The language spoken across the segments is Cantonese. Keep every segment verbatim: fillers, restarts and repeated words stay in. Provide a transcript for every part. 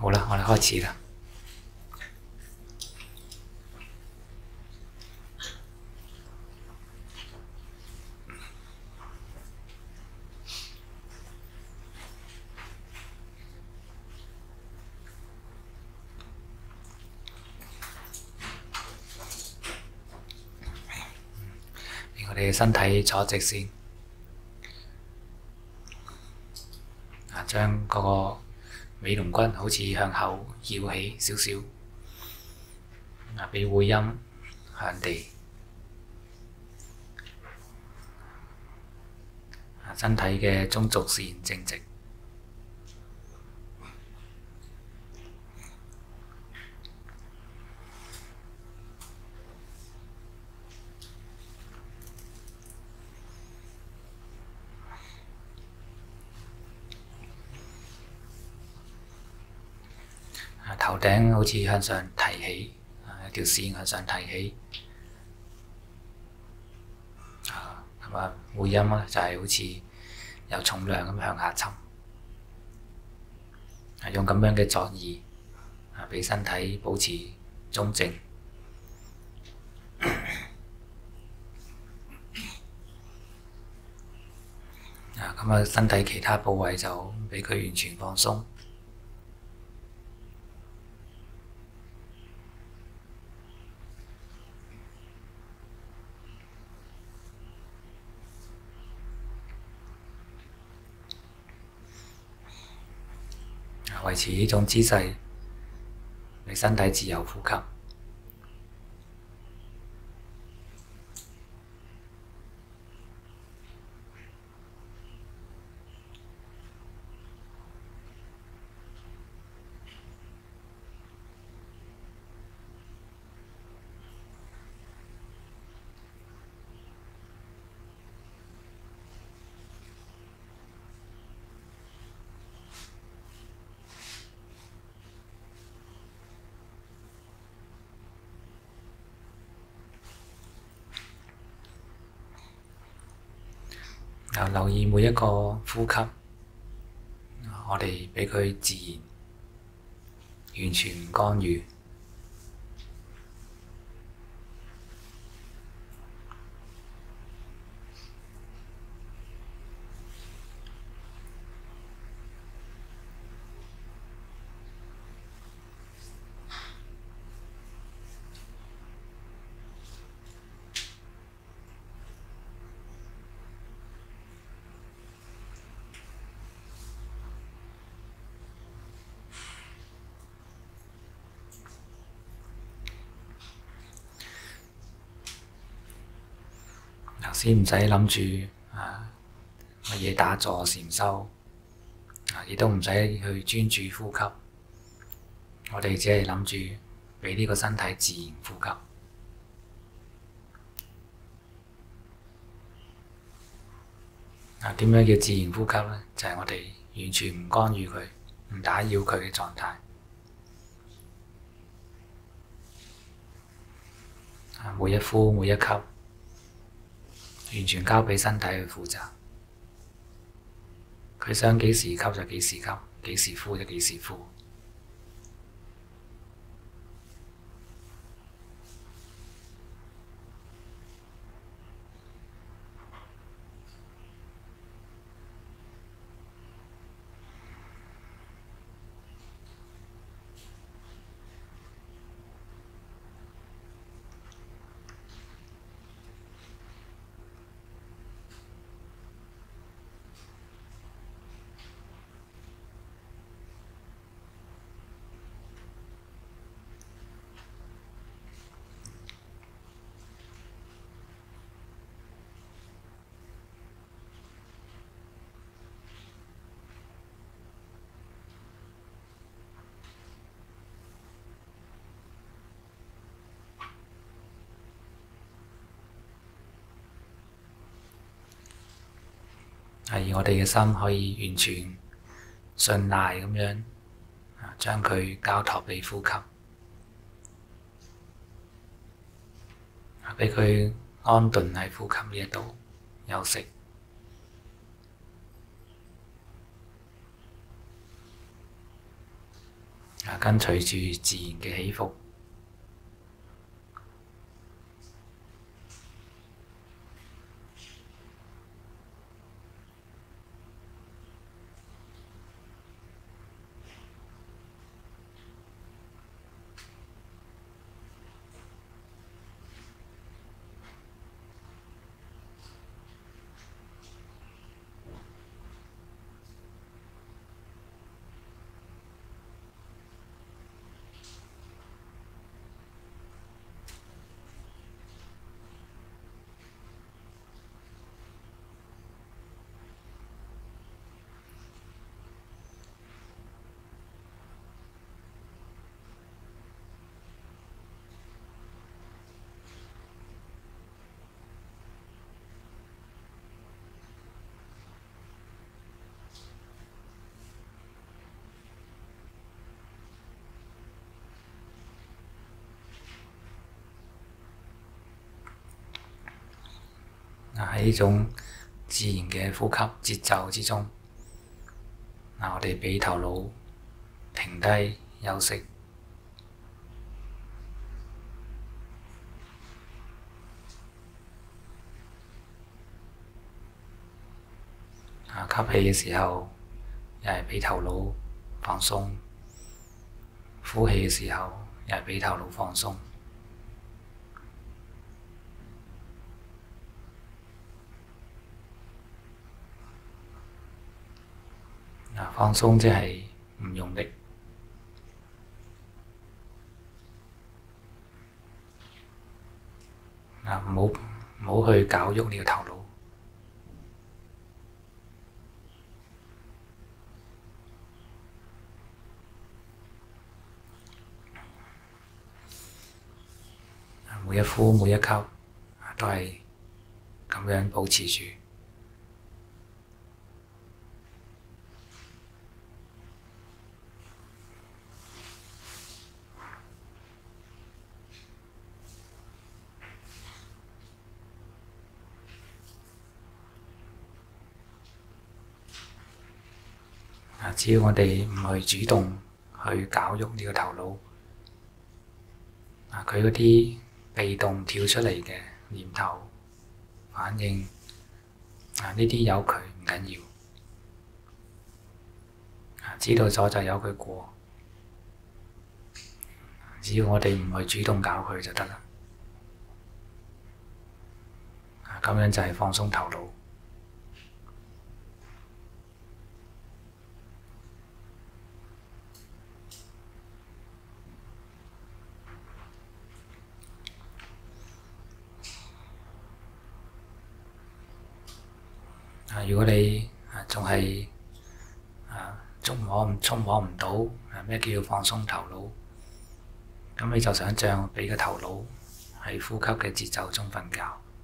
好啦，我哋開始啦。俾我哋嘅身體坐直先，啊，將嗰個尾龍骨好似向後翹起少少，啊，俾會陰向地，啊，身體嘅中軸線正直。頭頂好似向上提起，一條線向上提起，啊，咁啊，會陰咧就係好似有重量咁向下沉，啊，用咁樣嘅作意，啊，俾身體保持中正，啊，咁啊，身體其他部位就俾佢完全放鬆。維持呢種姿勢，你身體自由呼吸。留意每一個呼吸，我哋俾佢自然，完全唔干預。先唔使諗住啊乜嘢打坐禪修，啊亦都唔使去專注呼吸，我哋只係諗住俾呢個身體自然呼吸。啊，點樣叫自然呼吸呢？就係、是、我哋完全唔干預佢，唔打擾佢嘅狀態。啊，每一呼每一吸，完全交俾身體去負責，佢想幾時吸就幾時吸，幾時呼就幾時呼。係我哋嘅心可以完全信賴咁樣，將佢交託俾呼吸，俾佢安頓喺呼吸呢一度休息。 跟隨住自然嘅起伏。喺呢種自然嘅呼吸節奏之中，嗱，我哋畀頭腦停低休息，啊，吸氣嘅時候又係畀頭腦放鬆，呼氣嘅時候又係畀頭腦放鬆。放鬆即係唔用力，啊，唔好唔好去搞喐你個頭腦。每一呼每一吸都係咁樣保持住。只要我哋唔去主動去搞喐呢個頭腦，佢嗰啲被動跳出嚟嘅念頭、反應，啊，呢啲有佢唔緊要，知道咗就由佢過，只要我哋唔去主動搞佢就得啦。咁樣就係放鬆頭腦。如果你仲係捉摸唔捉摸唔到咩叫放鬆頭腦，咁你就想像畀個頭腦喺呼吸嘅節奏中瞓覺。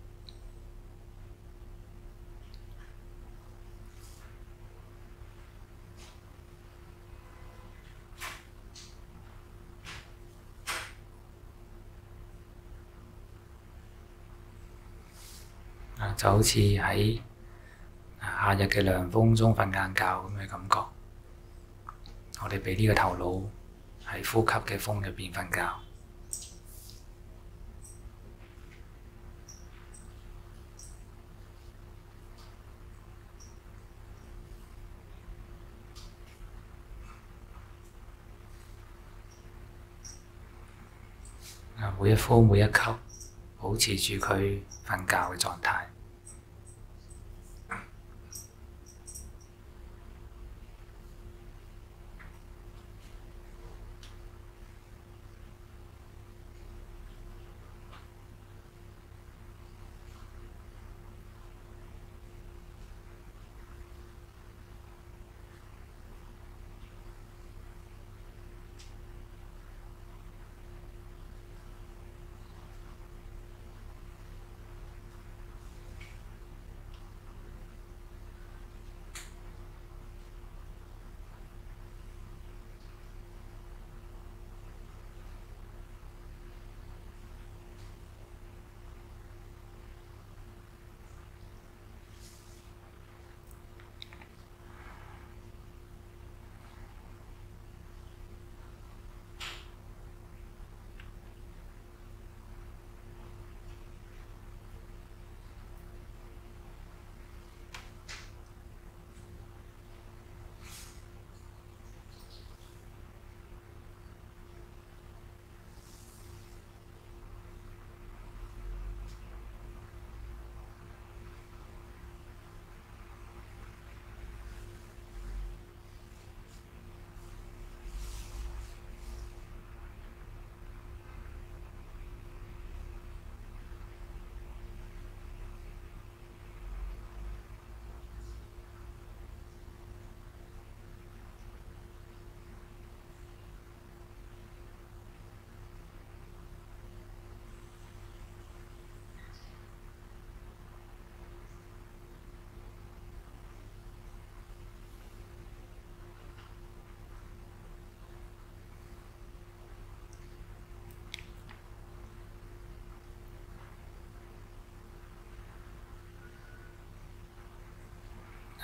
就好似喺夏日嘅涼風中瞓晏覺咁嘅感覺，我哋畀呢個頭腦喺呼吸嘅風入邊瞓覺。每一呼每一吸，保持住佢瞓覺嘅狀態。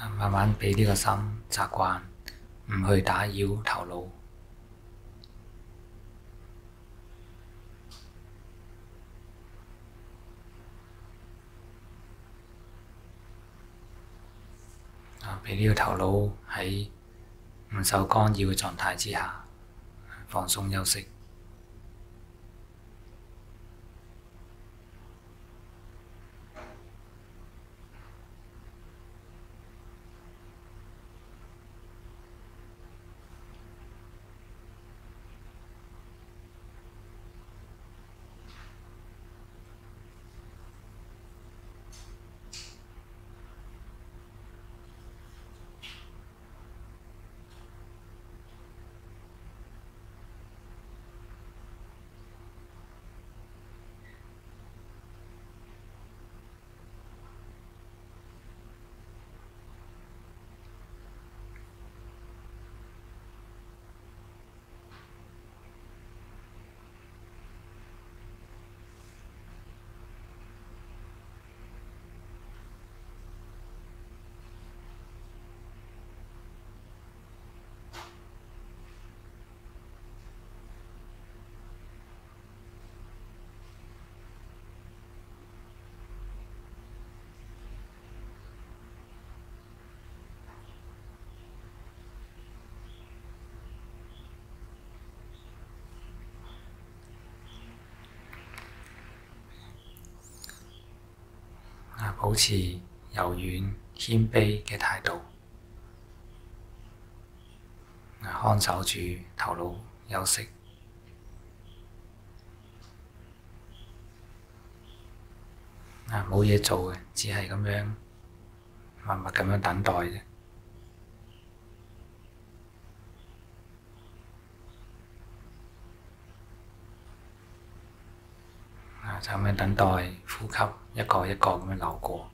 慢慢俾呢個心習慣唔去打擾頭腦。啊，俾呢個頭腦喺唔受干擾嘅狀態之下放鬆休息。保持柔軟謙卑嘅態度，看守住頭腦休息。冇嘢做嘅，只係咁樣默默咁樣等待啫。就咁樣等待呼吸一個一個咁樣流過。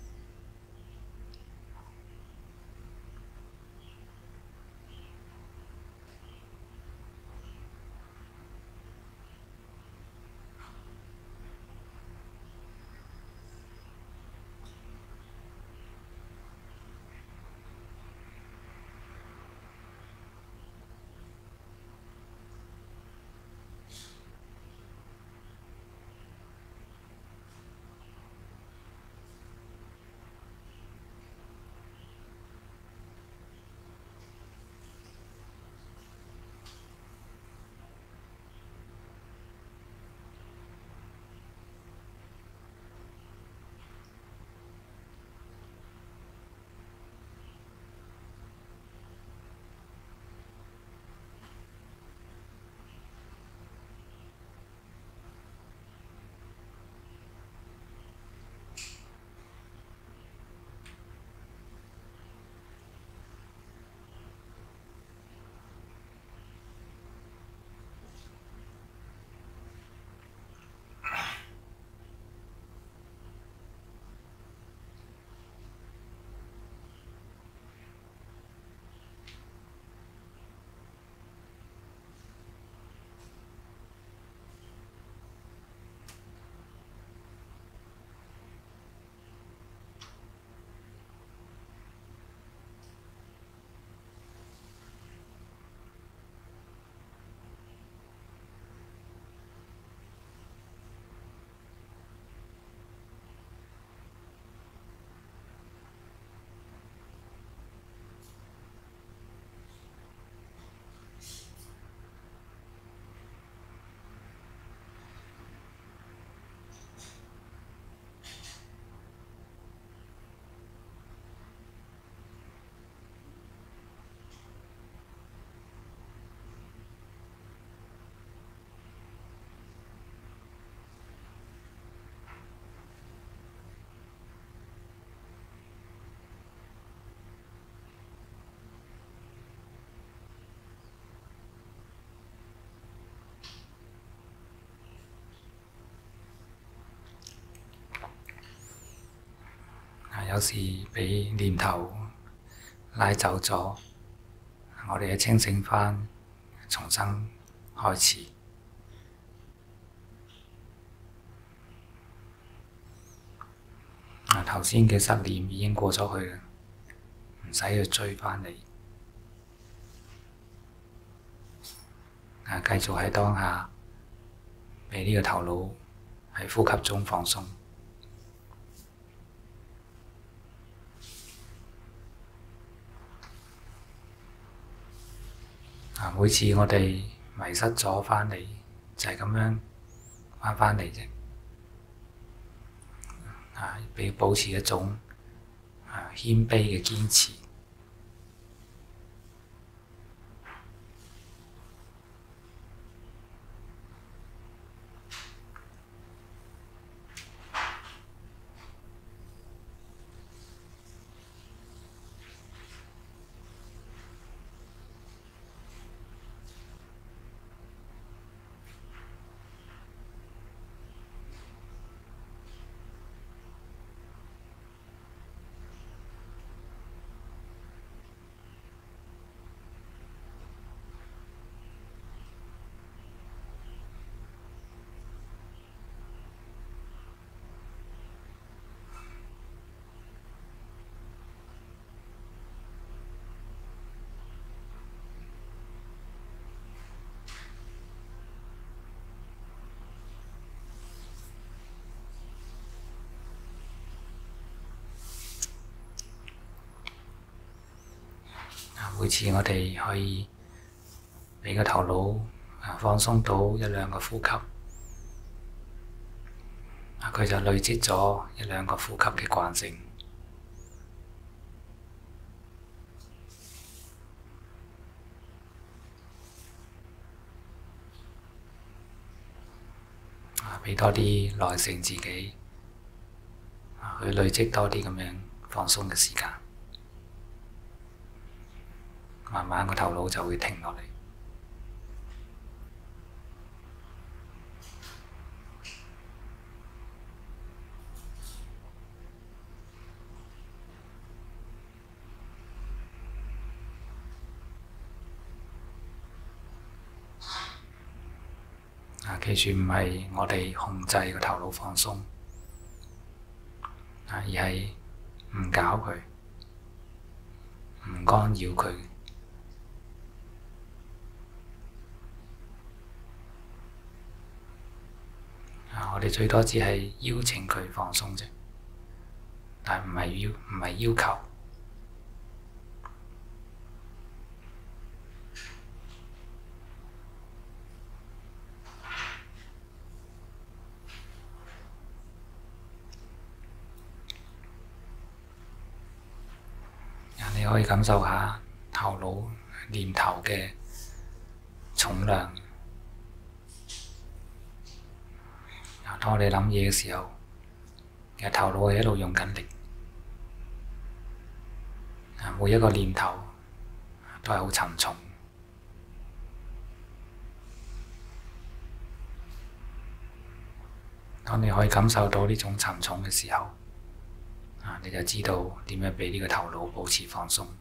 有時俾念頭拉走咗，我哋嘅清醒返，重新開始。頭先嘅失念已經過咗去啦， 使去追返嚟。啊，繼續喺當下，俾呢個頭腦喺呼吸中放鬆。啊，每次我哋迷失咗返嚟，就係咁樣返返嚟啫。啊，俾保持一種啊謙卑嘅堅持。每次我哋可以俾個頭腦放鬆到一兩個呼吸，佢就累積咗一兩個呼吸嘅慣性。俾多啲耐性自己，去累積多啲咁樣放鬆嘅時間，慢慢個頭腦就會停落嚟。啊，記住唔係我哋控制個頭腦放鬆，而係唔搞佢，唔干擾佢。啊，我哋最多只係邀請佢放鬆啫，但唔係要唔係要求。你可以感受下頭腦念頭嘅重量。當我哋諗嘢嘅時候，其實頭腦係一路用緊力，每一個念頭都係好沉重。當你可以感受到呢種沉重嘅時候，你就知道點樣俾呢個頭腦保持放鬆。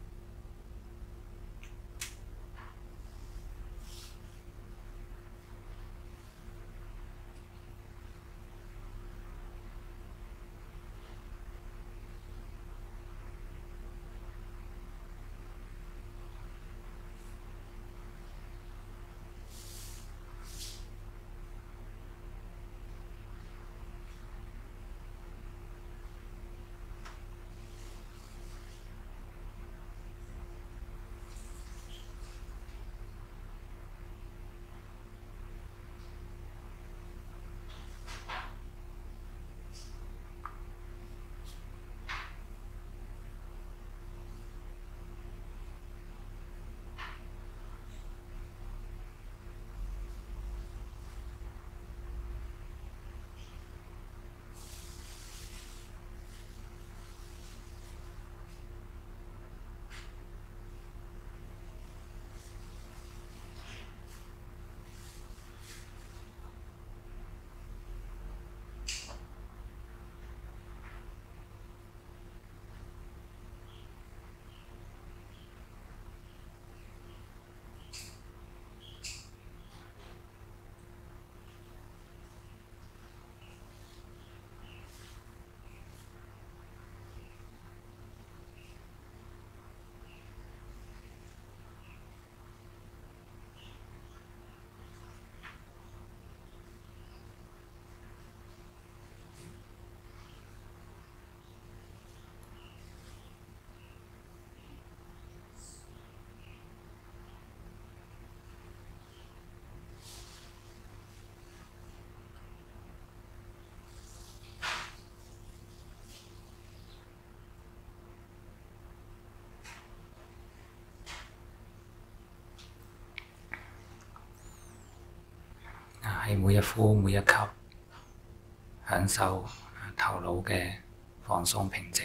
喺每一呼每一吸，享受頭腦嘅放鬆平靜。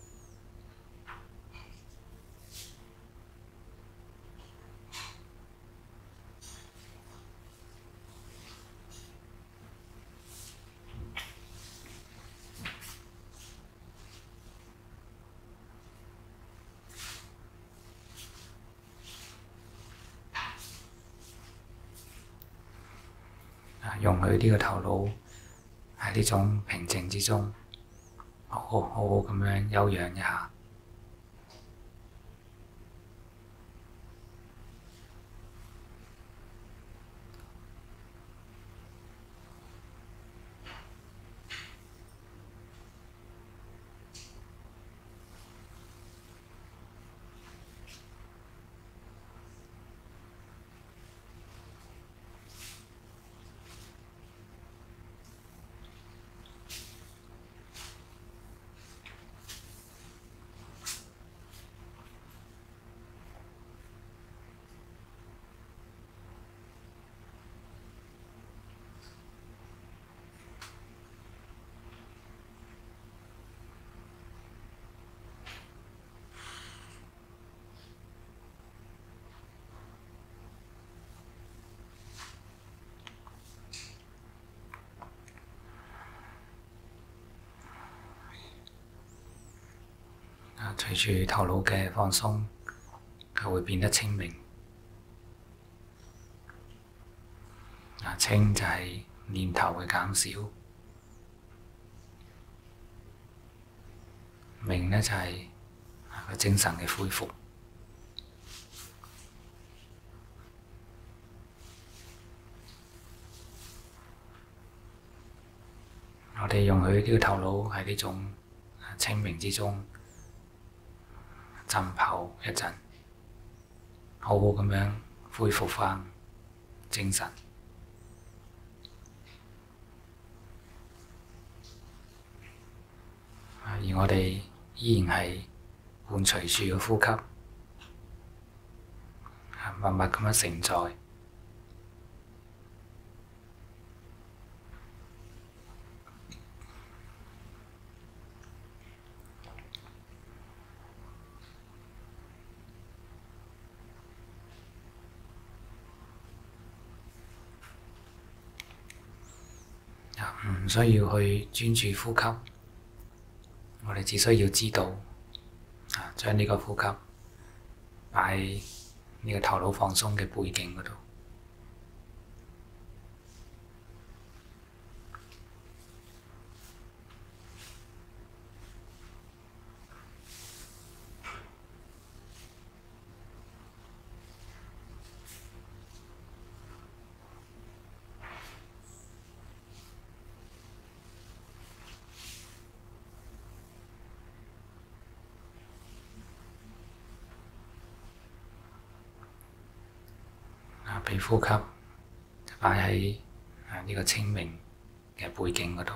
容許呢個頭腦喺呢種平靜之中，好好好好咁樣休養一下。隨住頭腦嘅放鬆，佢會變得清明。啊，清就係念頭嘅減少，明呢就係個精神嘅恢復。我哋容許呢個頭腦喺呢種清明之中浸泡一陣，好好咁樣恢復返精神。而我哋依然係伴隨住個呼吸，默默咁樣承載。唔需要去專注呼吸，我哋只需要知道，啊，將呢個呼吸擺喺呢個頭腦放鬆嘅背景嗰度。俾呼吸擺喺呢個清明嘅背景嗰度。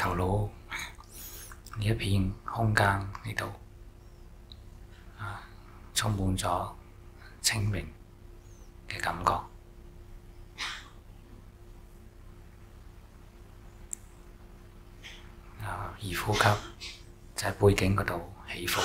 頭腦呢一片空間呢度啊，充滿咗清明嘅感覺。啊，而呼吸就喺背景嗰度起伏。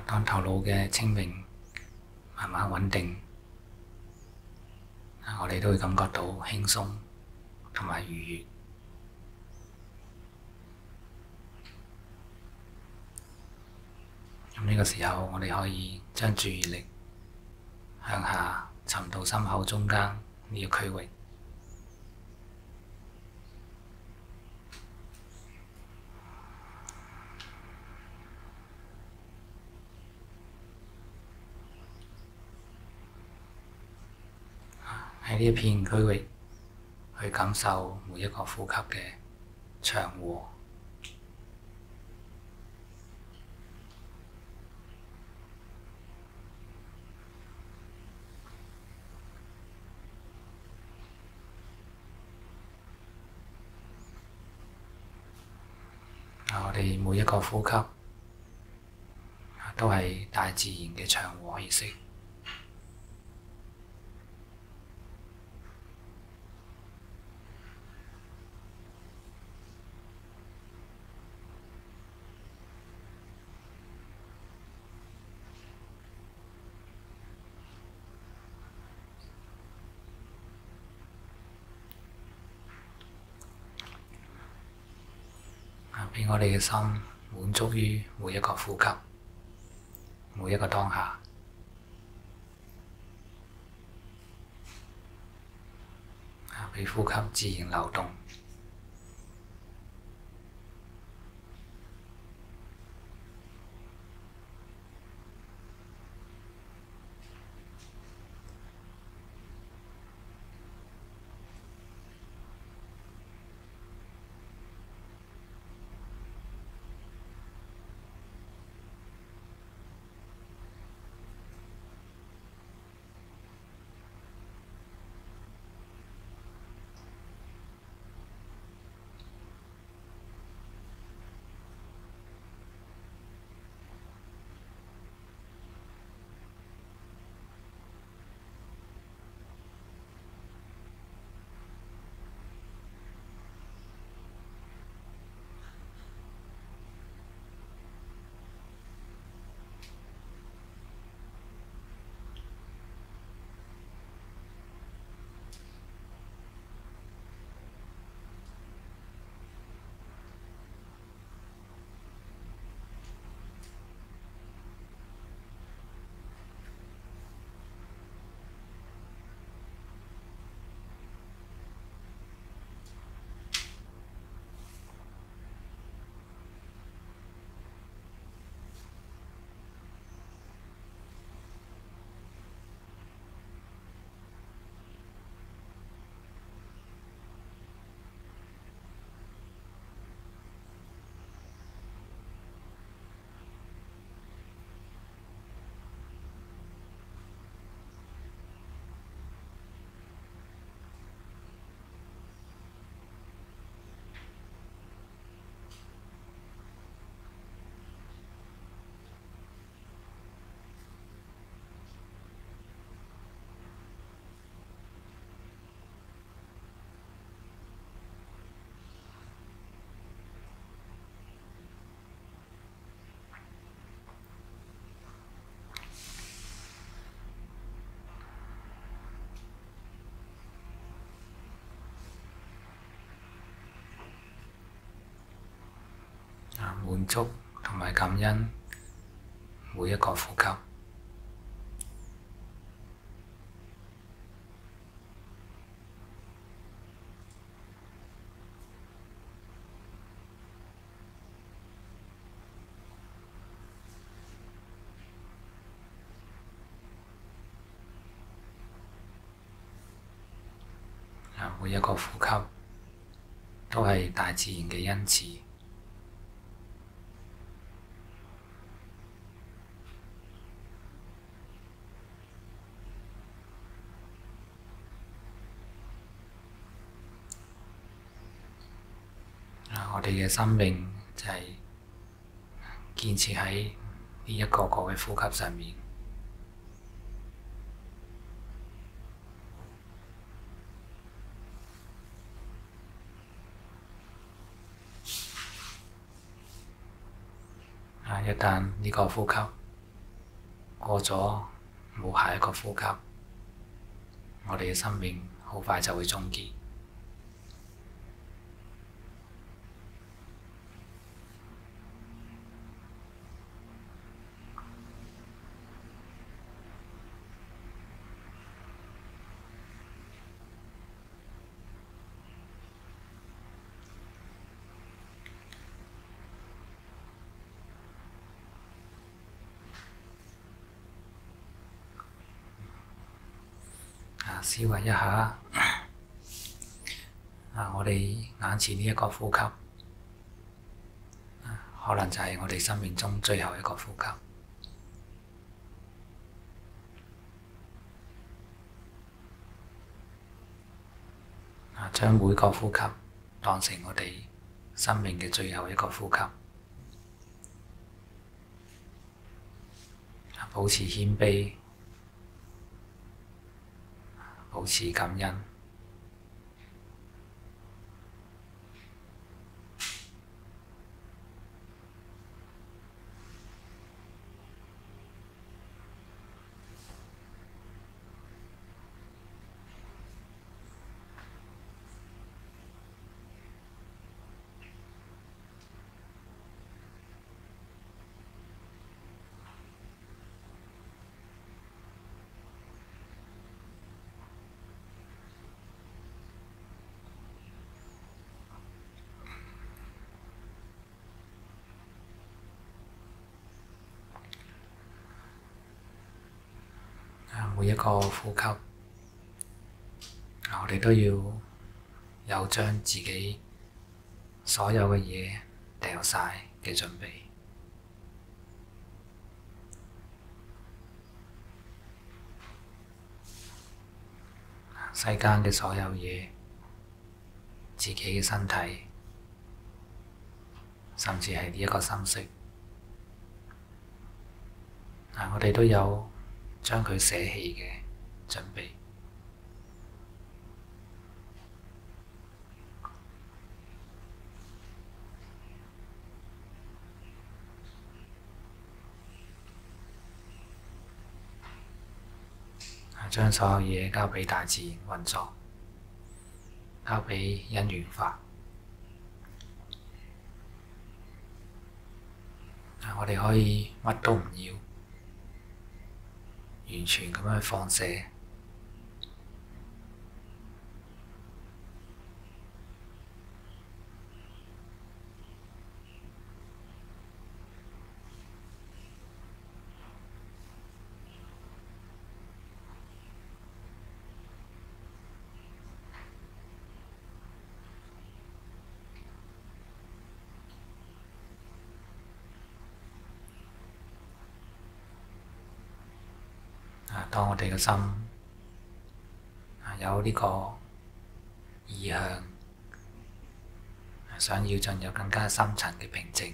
當頭腦嘅清明慢慢穩定，我哋都會感覺到輕鬆同埋愉悅。咁呢個時候，我哋可以將注意力向下沉到心口中間呢個區域。喺呢一片區域去感受每一個呼吸嘅祥和。我哋每一個呼吸都係大自然嘅祥和氣息。俾我哋嘅心滿足於每一個呼吸，每一個當下，俾呼吸自然流動。滿足同埋感恩每一個呼吸。每一個呼吸都係大自然嘅恩賜。我哋嘅生命就係建設喺呢一個個嘅呼吸上面。啊！一旦呢個呼吸過咗冇下一個呼吸，我哋嘅生命好快就會終結。思維一下，啊，我哋眼前呢一個呼吸，可能就係我哋生命中最後一個呼吸。啊，將每個呼吸當成我哋生命嘅最後一個呼吸。保持謙卑，保持感恩。每一個呼吸，我哋都要有將自己所有嘅嘢掉晒嘅準備。世間嘅所有嘢，自己嘅身體，甚至係呢一個心識，我哋都有將佢捨棄嘅準備。將所有嘢交畀大自然運作，交畀因緣法。我哋可以乜都唔要，完全咁樣去放捨。當我哋嘅心有呢個意向，想要進入更加深層嘅平靜，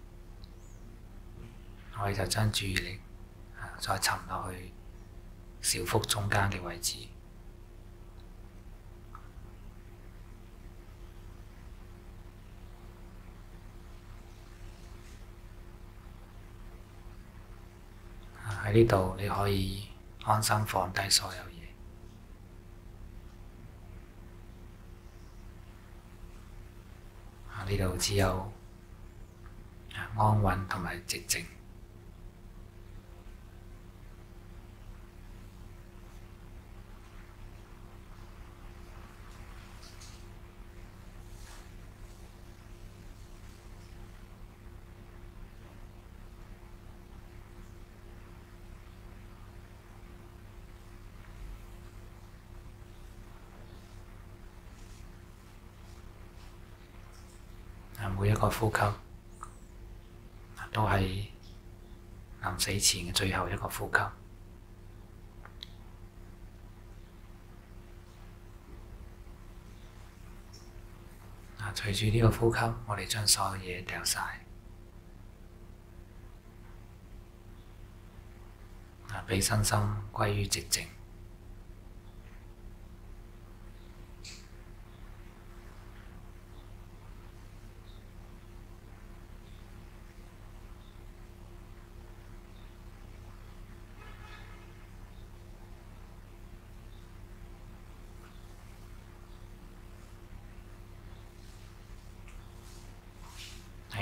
我哋就將注意力再沉落去小腹中間嘅位置。喺呢度你可以安心放低所有嘢，呢度只有安穩同埋寂靜。每一個呼吸都係臨死前嘅最後一個呼吸。隨住呢個呼吸，我哋將所有嘢掉晒，畀身心歸於寂靜。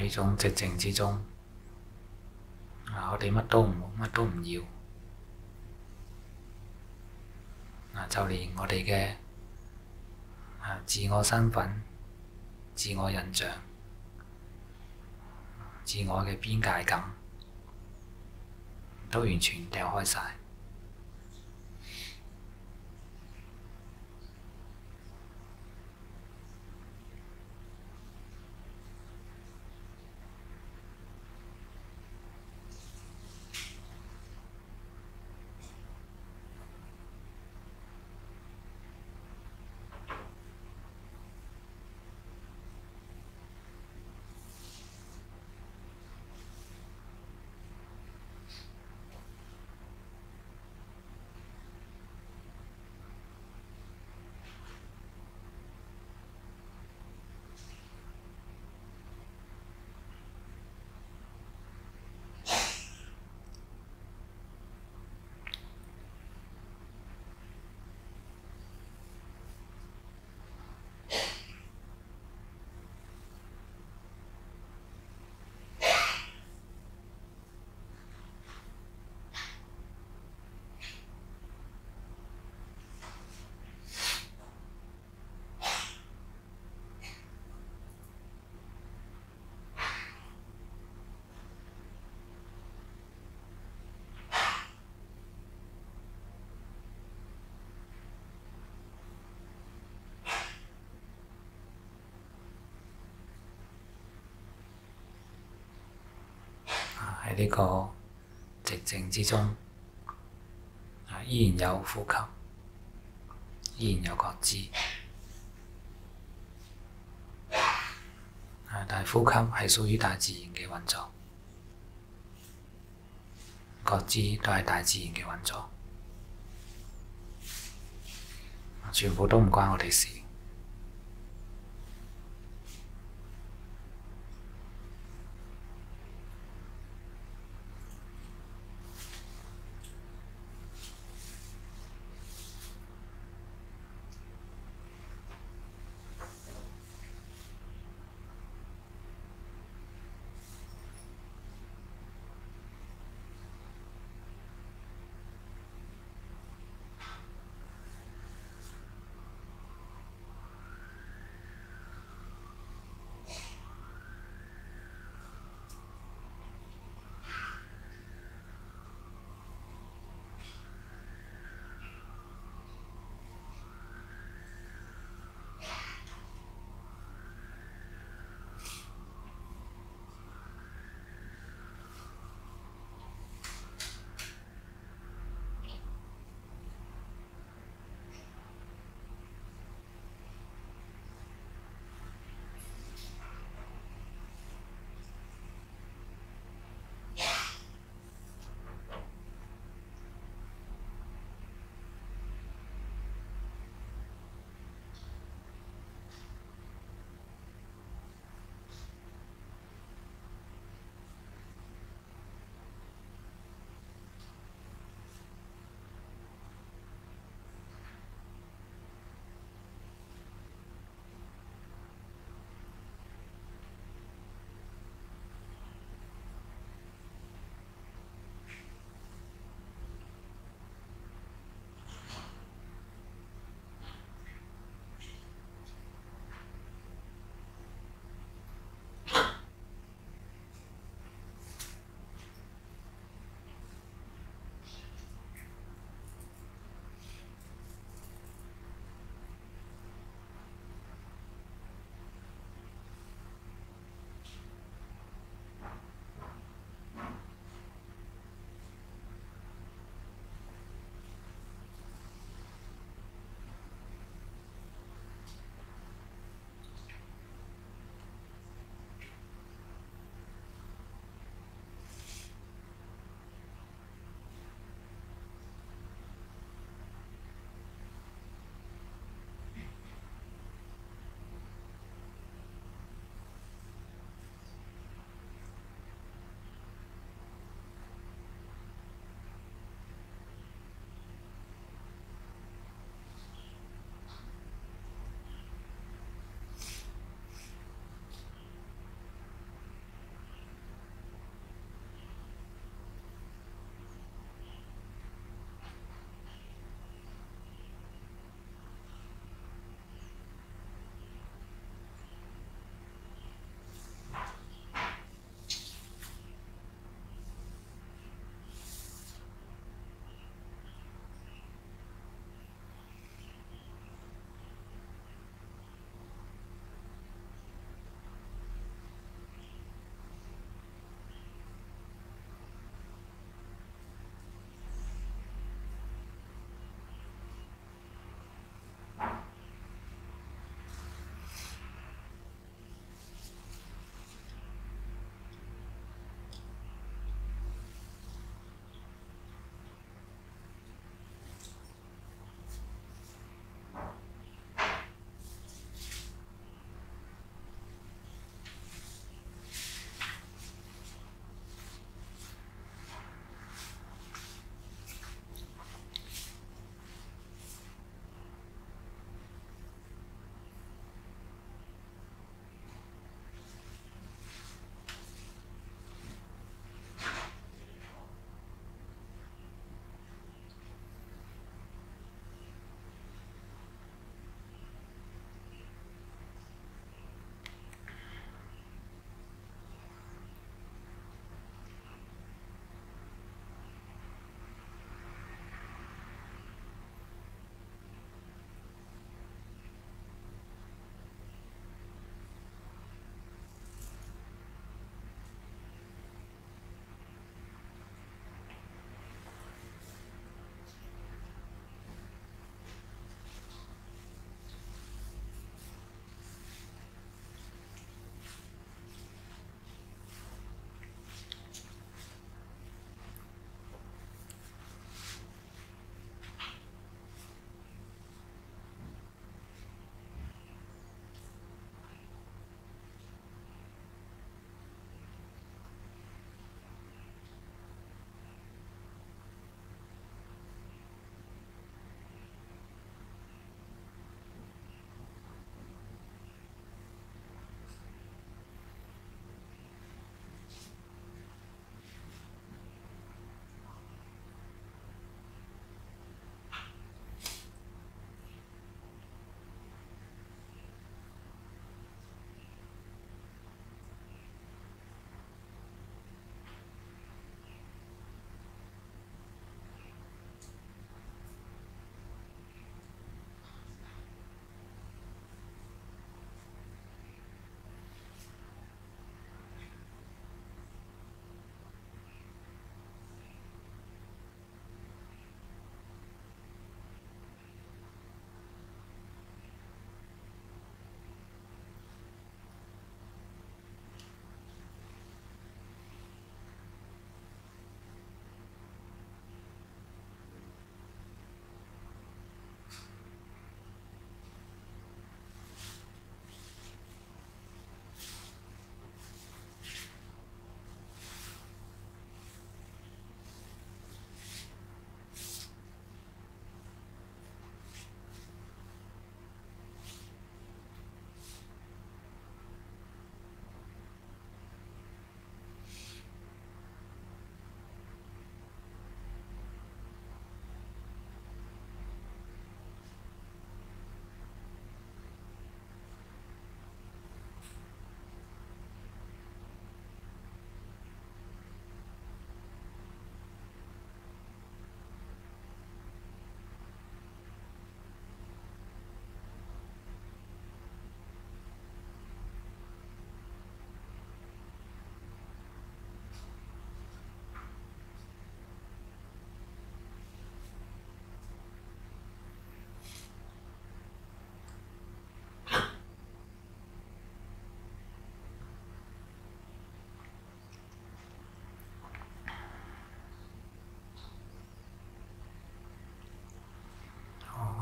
喺種寂靜之中，啊，我哋乜都唔乜都唔要，啊，就連我哋嘅啊自我身份、自我印象、自我嘅邊界感，都完全掉開晒。喺呢個寂靜之中，啊，依然有呼吸，依然有覺知，啊，但係呼吸係屬於大自然嘅運作，覺知都係大自然嘅運作，全部都唔關我哋事。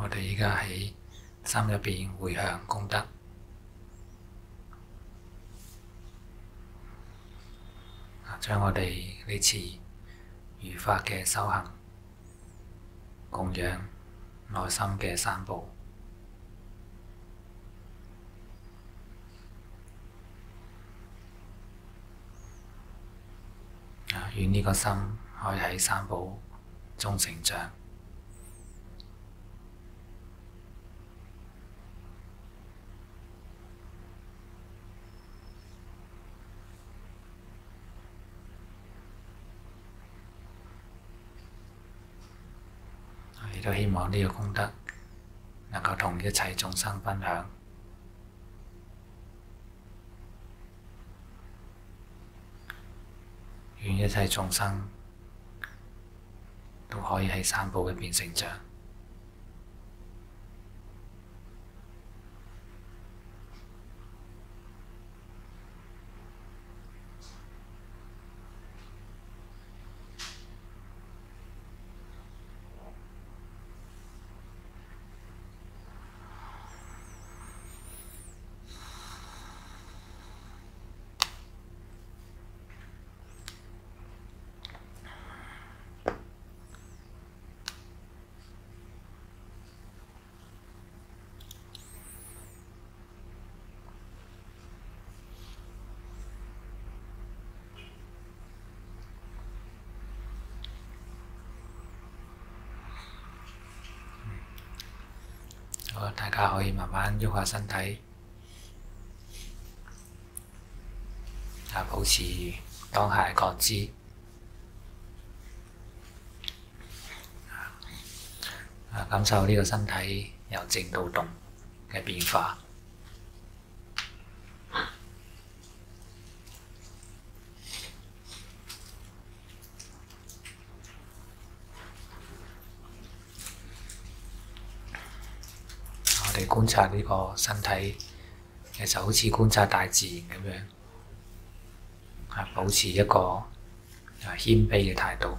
我哋而家喺心入邊迴向功德，將我哋呢次如法嘅修行供養內心嘅三寶，啊，願呢個心可以喺三寶中成長。亦都希望呢個功德能夠同一切眾生分享，願一切眾生都可以喺三寶入邊成長。好，大家可以慢慢喐下身體，啊，保持當下覺知，啊，感受呢個身體由靜到動嘅變化。我哋觀察呢個身體，其實好似觀察大自然咁樣，啊，保持一個啊謙卑嘅態度。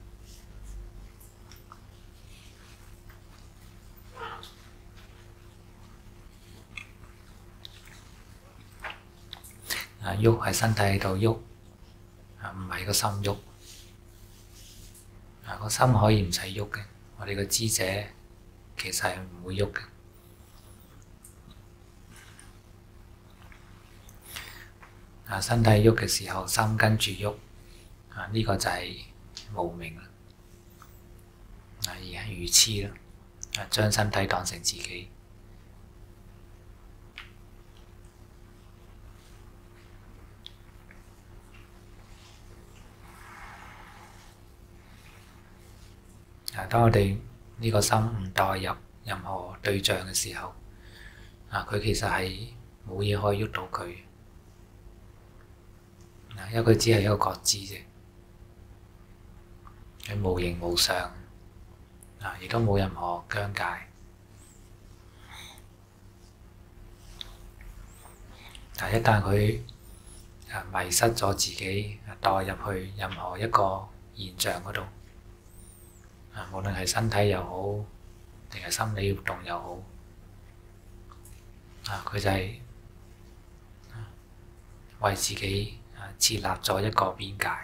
啊，喐係身體喺度喐，啊，唔係個心喐。啊，個心可以唔使喐嘅，我哋個知者其實係唔會喐嘅。啊，身體喐嘅時候，心跟住喐，啊，呢個就係無明啦，啊，而係愚痴啦，啊，將身體當成自己。啊，當我哋呢個心唔代入任何對象嘅時候，啊，佢其實係冇嘢可以喐到佢。因為佢只係一個覺知啫，佢無形無相，啊，亦都冇任何疆界。但一旦佢迷失咗自己，代入去任何一個現象嗰度，啊，無論係身體又好，定係心理活動又好，啊，佢就係為自己設立咗一個邊界。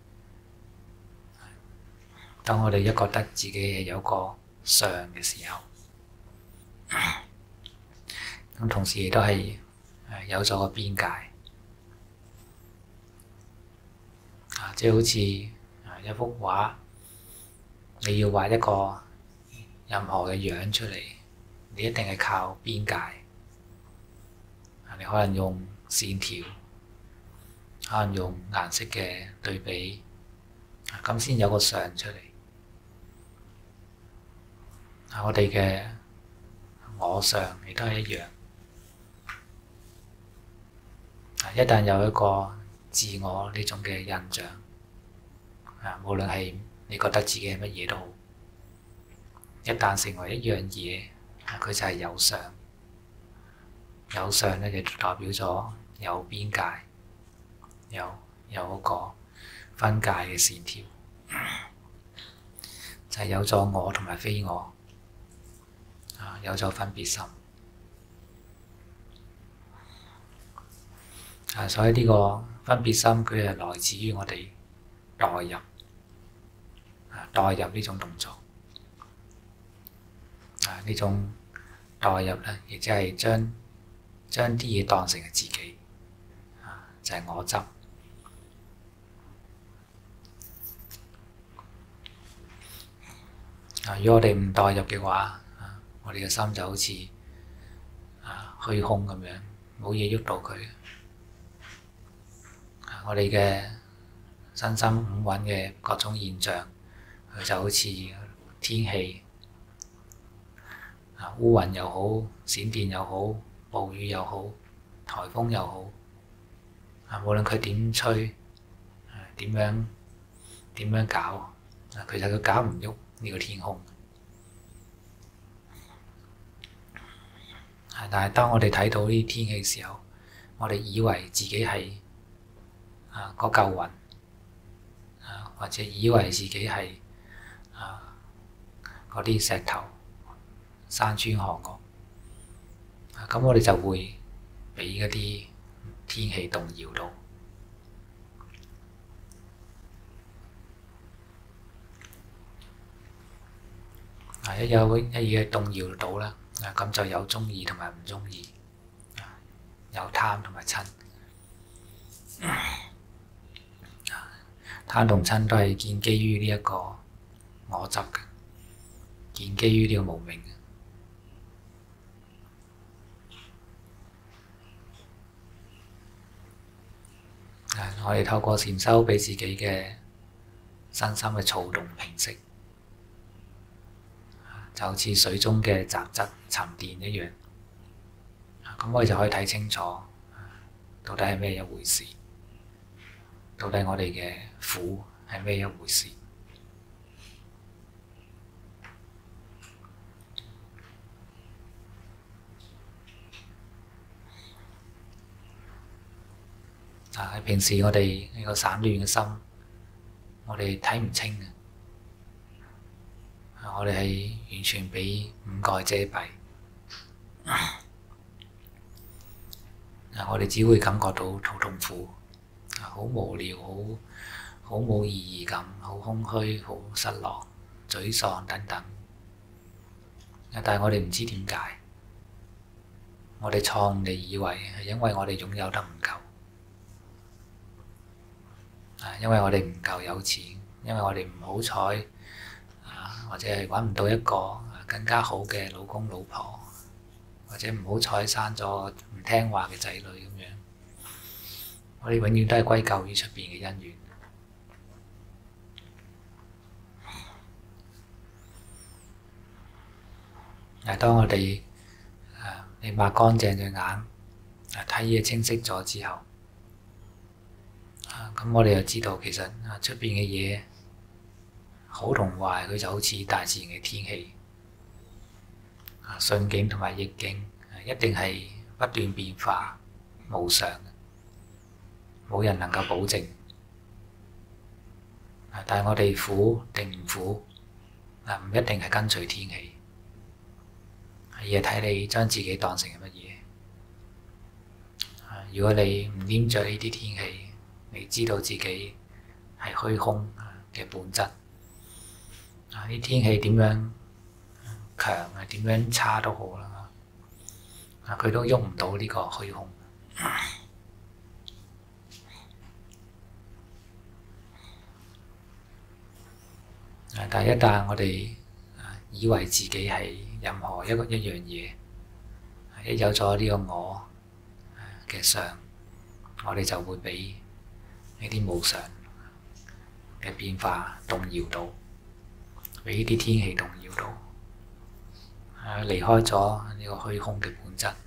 當我哋一覺得自己係有個相嘅時候，咁同時亦都係有咗個邊界。啊，即係好似一幅畫，你要畫一個任何嘅樣出嚟，你一定係靠邊界。你可能用線條，可能用顏色嘅對比，咁先有個相出嚟。我哋嘅我相亦都係一樣。一旦有一個自我呢種嘅印象，啊，無論係你覺得自己係乜嘢都好，一旦成為一樣嘢，佢就係有相。有相咧，就代表咗有邊界，有有嗰個分界嘅線條，就係有咗我同埋非我。啊， 有咗分別心。啊，所以呢個分別心佢係來自於我哋代入，啊代入呢種動作，啊呢種代入咧，亦即係將將啲嘢當成係自己，啊就係我執。啊，如果我哋唔代入嘅話，啊我哋嘅心就好似啊虛空咁樣，冇嘢喐到佢。我哋嘅身心五蘊嘅各種現象，佢就好似天氣，啊烏雲又好，閃電又好，暴雨又好，颱風又好，啊無論佢點吹，點樣點樣搞，啊其實佢搞唔喐呢個天空。啊但係當我哋睇到呢啲天氣嘅時候，我哋以為自己係啊嗰嚿雲，啊或者以為自己係啊嗰啲石頭、山川河岳，啊咁我哋就會俾嗰啲天氣動搖到。啊一有一嘢動搖到啦，啊咁就有鍾意同埋唔鍾意，啊有貪同埋瞋。貪同瞋都係建基於呢一個我執嘅，建基於呢個無明嘅。啊，我哋透過禪修俾自己嘅身心嘅躁動平息，就好似水中嘅雜質沉澱一樣。咁我哋就可以睇清楚，到底係咩一回事？到底我哋嘅苦係咩一回事？啊！喺平時我哋呢個散亂嘅心，我哋睇唔清嘅，我哋係完全俾五蓋遮蔽。啊！我哋只會感覺到好痛苦。好無聊，好好冇意義感，好空虛，好失落、沮喪等等。但係我哋唔知點解，我哋錯誤地以為係因為我哋擁有得唔夠，啊，因為我哋唔夠有錢，因為我哋唔好彩，啊，或者係揾唔到一個更加好嘅老公老婆，或者唔好彩生咗唔聽話嘅仔女咁樣。我哋永遠都係歸咎於出邊嘅因緣。誒，當我哋誒你抹乾淨隻眼，誒睇嘢清晰咗之後，啊咁我哋就知道其實啊出邊嘅嘢好同壞，佢就好似大自然嘅天氣，啊順境同埋逆境一定係不斷變化無常。冇人能夠保證，但係我哋苦定唔苦，啊唔一定係跟隨天氣，而係睇你將自己當成係乜嘢。如果你唔黏着呢啲天氣，你知道自己係虛空嘅本質，啊啲天氣點樣強啊，點樣差都好啦，啊佢都喐唔到呢個虛空。但係一旦我哋以為自己係任何一個一樣嘢，一有咗呢個我嘅相，我哋就會俾呢啲無常嘅變化動搖到，俾呢啲天氣動搖到，離開咗呢個虛空嘅本質，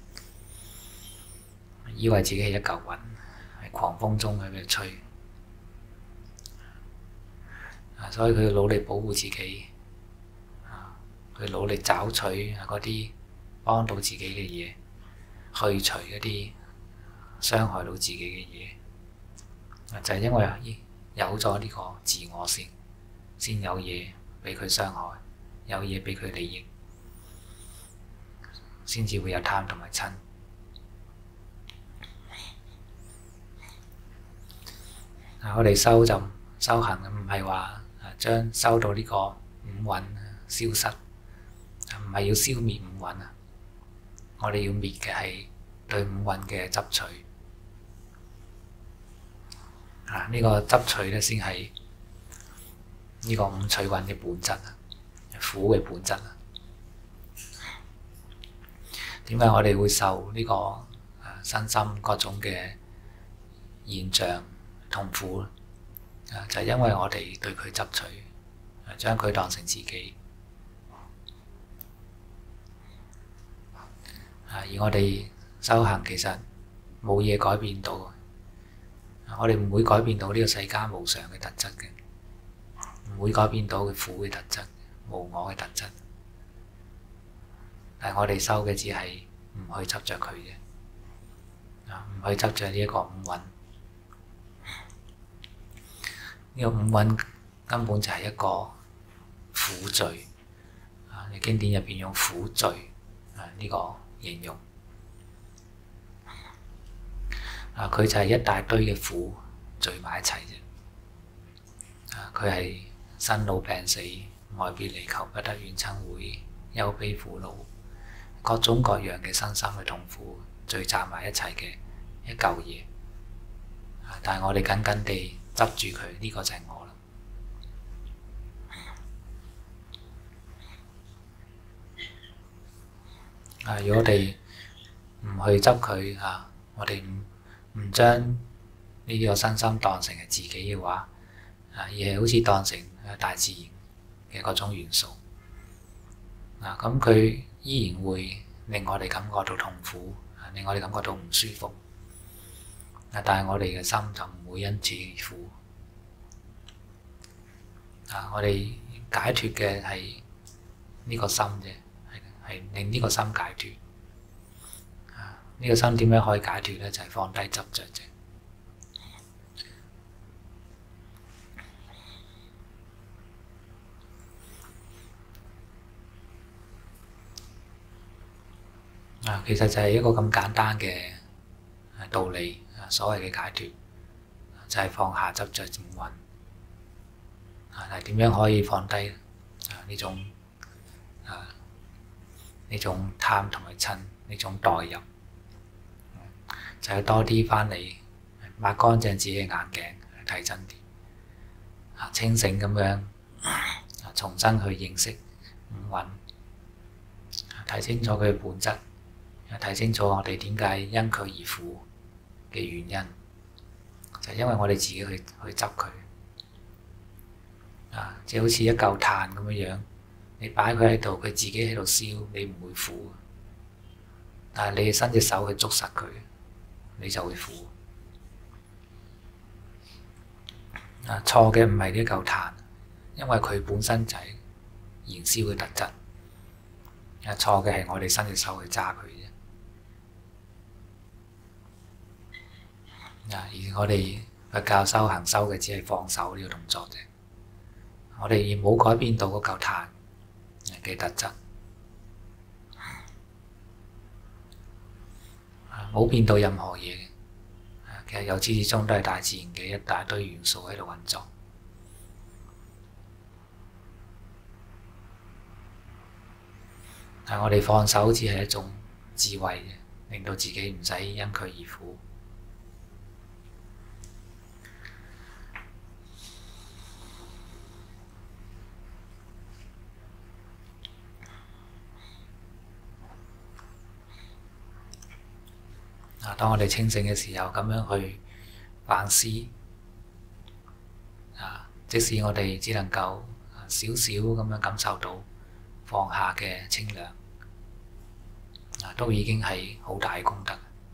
以為自己係一嚿雲，喺狂風中喺度吹。所以佢努力保護自己，佢努力找取嗰啲幫到自己嘅嘢，去除一啲傷害到自己嘅嘢，就係因為有咗呢個自我先，先有嘢俾佢傷害，有嘢俾佢利益。 先至會有貪同埋嗔。我哋修就修行唔係話將修到呢個五蘊消失，唔係要消滅五蘊啊！我哋要滅嘅係對五蘊嘅執取啊！呢個執取咧先係呢個五取蘊嘅本質啊，苦嘅本質啊！點解我哋會受呢個身心各種嘅現象痛苦咧？就係因為我哋對佢執取，將佢當成自己。而我哋修行其實冇嘢改變到，我哋唔會改變到呢個世間無常嘅特質嘅，唔會改變到佢苦嘅特質、無我嘅特質。但係我哋修嘅只係唔去執着佢嘅，唔去執着呢一個五蘊。呢個五蘊根本就係一個苦罪啊！你經典入邊用苦罪啊呢個形容啊，佢就係一大堆嘅苦聚埋一齊啫。啊，佢係生老病死、愛別離、求不得、怨憎會、憂悲苦惱，各種各樣嘅身心嘅痛苦聚集埋一齊嘅一嚿嘢。啊，但係我哋緊緊地執住佢，呢個就係我啦。啊，如果我哋唔去執佢啊，我哋唔唔將呢個身心當成係自己嘅話，啊，而係好似當成大自然嘅各種元素，啊，咁佢依然會令我哋感覺到痛苦，令我哋感覺到唔舒服。啊，但係我哋嘅心就唔會因此而苦。啊！我哋解脫嘅係呢個心啫，係係令呢個心解脫。啊！呢個心點樣可以解脫咧？就係放低執着啫。啊！其實就係一個咁簡單嘅道理。所謂嘅解脫就係放下執着五蘊。係點樣可以放低啊呢種啊呢種貪同埋嗔呢種代入，就係多啲返嚟抹乾淨自己嘅眼鏡，睇真啲啊，清醒咁樣啊，重新去認識五蘊，睇清楚佢嘅本質，睇清楚我哋點解因佢而苦嘅原因，就係因為我哋自己去去執佢。啊！即係好似一嚿炭咁樣樣，你擺佢喺度，佢自己喺度燒，你唔會苦。但係你伸隻手去捉實佢，你就會苦。啊！錯嘅唔係呢嚿炭，因為佢本身就係燃燒嘅特質。啊！錯嘅係我哋伸隻手去揸佢啫。啊！而我哋佛教修行修嘅只係放手呢個動作啫。我哋冇改變到嗰嚿炭嘅特質，冇變到任何嘢。其實由始至終都係大自然嘅一大堆元素喺度運作。但係我哋放手只係一種智慧，令到自己唔使因佢而苦。啊！當我哋清醒嘅時候，咁樣去反思啊，即使我哋只能夠少少咁樣感受到放下嘅清涼，啊，都已經係好大嘅功德。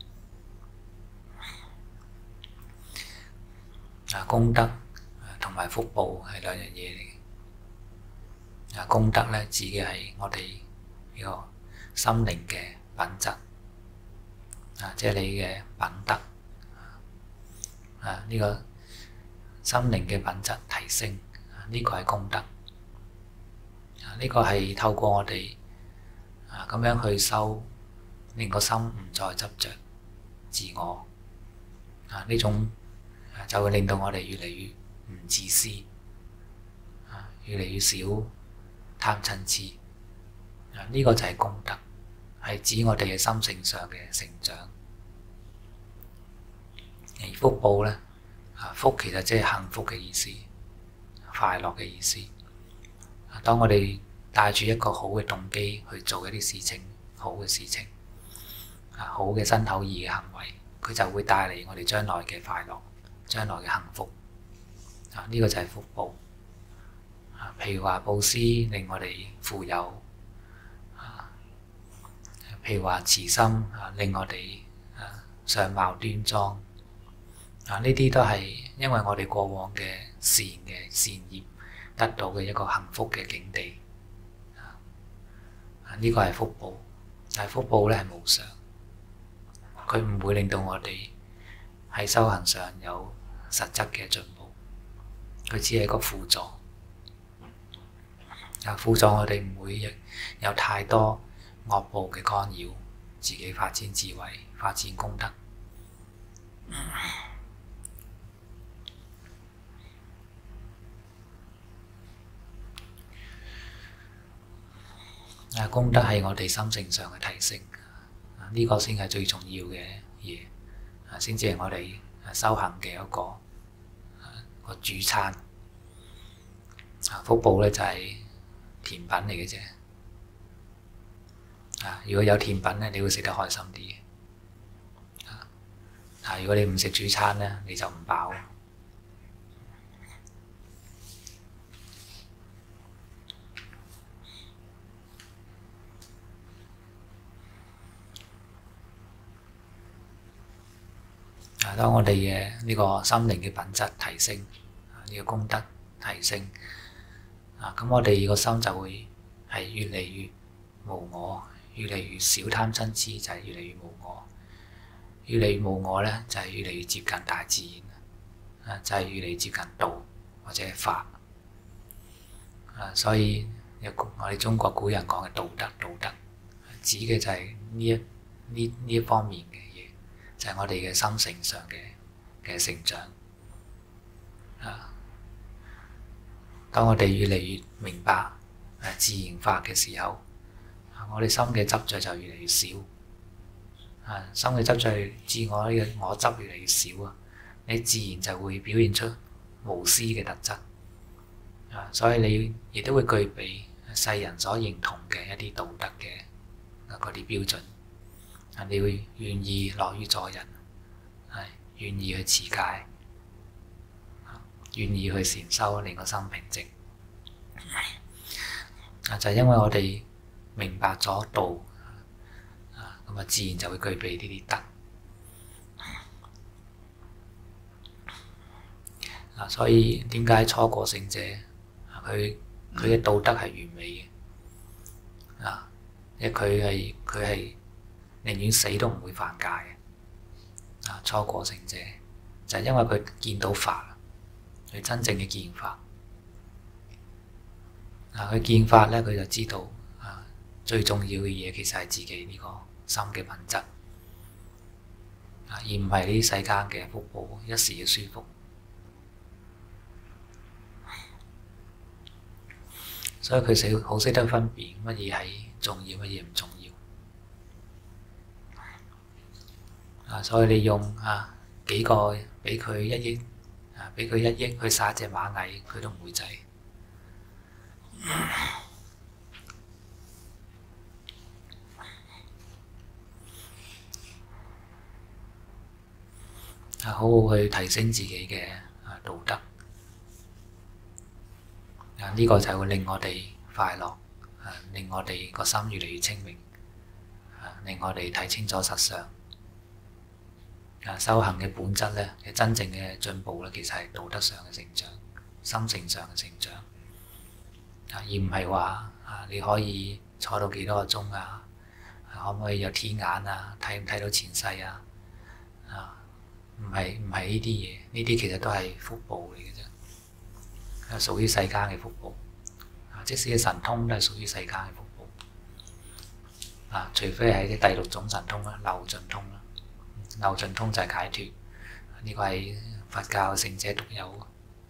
啊，功德同埋福報係兩樣嘢嚟嘅。啊，功德咧指嘅係我哋呢個心靈嘅品質。啊！即係你嘅品德啊！呢個心靈嘅品質提升，呢個係功德。啊！呢個係透過我哋啊咁樣去修令個心唔再執着自我啊，呢種就會令到我哋越嚟越唔自私啊，越嚟越少貪嗔痴啊，呢個就係功德，係指我哋嘅心性上嘅成長。而福報咧啊，福其實即係幸福嘅意思，快樂嘅意思。當我哋帶住一個好嘅動機去做一啲事情，好嘅事情啊，好嘅身口意嘅行為，佢就會帶嚟我哋將來嘅快樂，將來嘅幸福啊！呢個就係福報啊。譬如話布施令我哋富有啊，譬如話慈心啊令我哋啊相貌端莊啊，呢啲都係因為我哋過往嘅善嘅善業得到嘅一個幸福嘅境地啊。呢個係福報，但係福報咧係無常，佢唔會令到我哋喺修行上有實質嘅進步，佢只係一個輔助啊，輔助我哋唔會有太多惡報嘅干擾，自己發展智慧、發展功德。啊，功德係我哋心性上嘅提升，呢、這個先係最重要嘅嘢，先至係我哋修行嘅一個、啊、一個主餐。啊，福報咧就係甜品嚟嘅啫。啊，如果有甜品咧，你會食得開心啲。啊，啊，如果你唔食主餐咧，你就唔飽。啊，當我哋嘅呢個心靈嘅品質提升，呢個功德提升，啊，咁我哋個心就會係越嚟越無我，越嚟越少貪嗔痴，就係越嚟越無我，越嚟越無我咧，就係越嚟越接近大自然，啊，就係越嚟越接近道或者係法，啊，所以有我哋中國古人講嘅道德，道德指嘅就係呢一呢呢一方面嘅嘢，就係我哋嘅心性上嘅嘅成長，啊。當我哋越嚟越明白自然法嘅時候，我哋心嘅執着就越嚟越少。啊，心嘅執着，自我呢個我執越嚟越少啊，你自然就會表現出無私嘅特質。啊，所以你亦都會具備世人所認同嘅一啲道德嘅嗰啲標準。啊，你會願意樂於助人，係願意去持戒，願意去禪修，令個心平靜。啊，就係因為我哋明白咗道，啊，咁啊，自然就會具備呢啲德。啊，所以點解初果聖者佢佢嘅道德係完美嘅？啊，因為佢係佢係寧願死都唔會犯戒嘅。啊，初果聖者就係因為佢見到法。佢真正嘅見法，啊，佢見法咧，佢就知道啊，最重要嘅嘢其實係自己呢個心嘅品質，啊，而唔係呢啲世間嘅福報，一時嘅舒服。所以佢識好識得分辨乜嘢係重要，乜嘢唔重要。啊，所以你用啊幾個俾佢一億。啊！俾佢一億去殺隻螞蟻，佢都唔會制。啊，好好去提升自己嘅啊道德。啊，呢個就會令我哋快樂，啊，令我哋個心越嚟越清明，啊，令我哋睇清楚實相。啊，修行嘅本質咧，其實真正嘅進步咧，其實係道德上嘅成長、心性上嘅成長，啊，而唔係話啊，你可以坐到幾多個鐘啊，可唔可以有天眼啊，睇唔睇到前世啊？啊，唔係唔係呢啲嘢，呢啲其實都係福報嚟嘅啫，係屬於世間嘅福報。啊，即使係神通都係屬於世間嘅福報。 啊，除非係啲第六種神通啦，漏盡通啦。漏盡通就係解脫，呢、這個係佛教聖者獨有。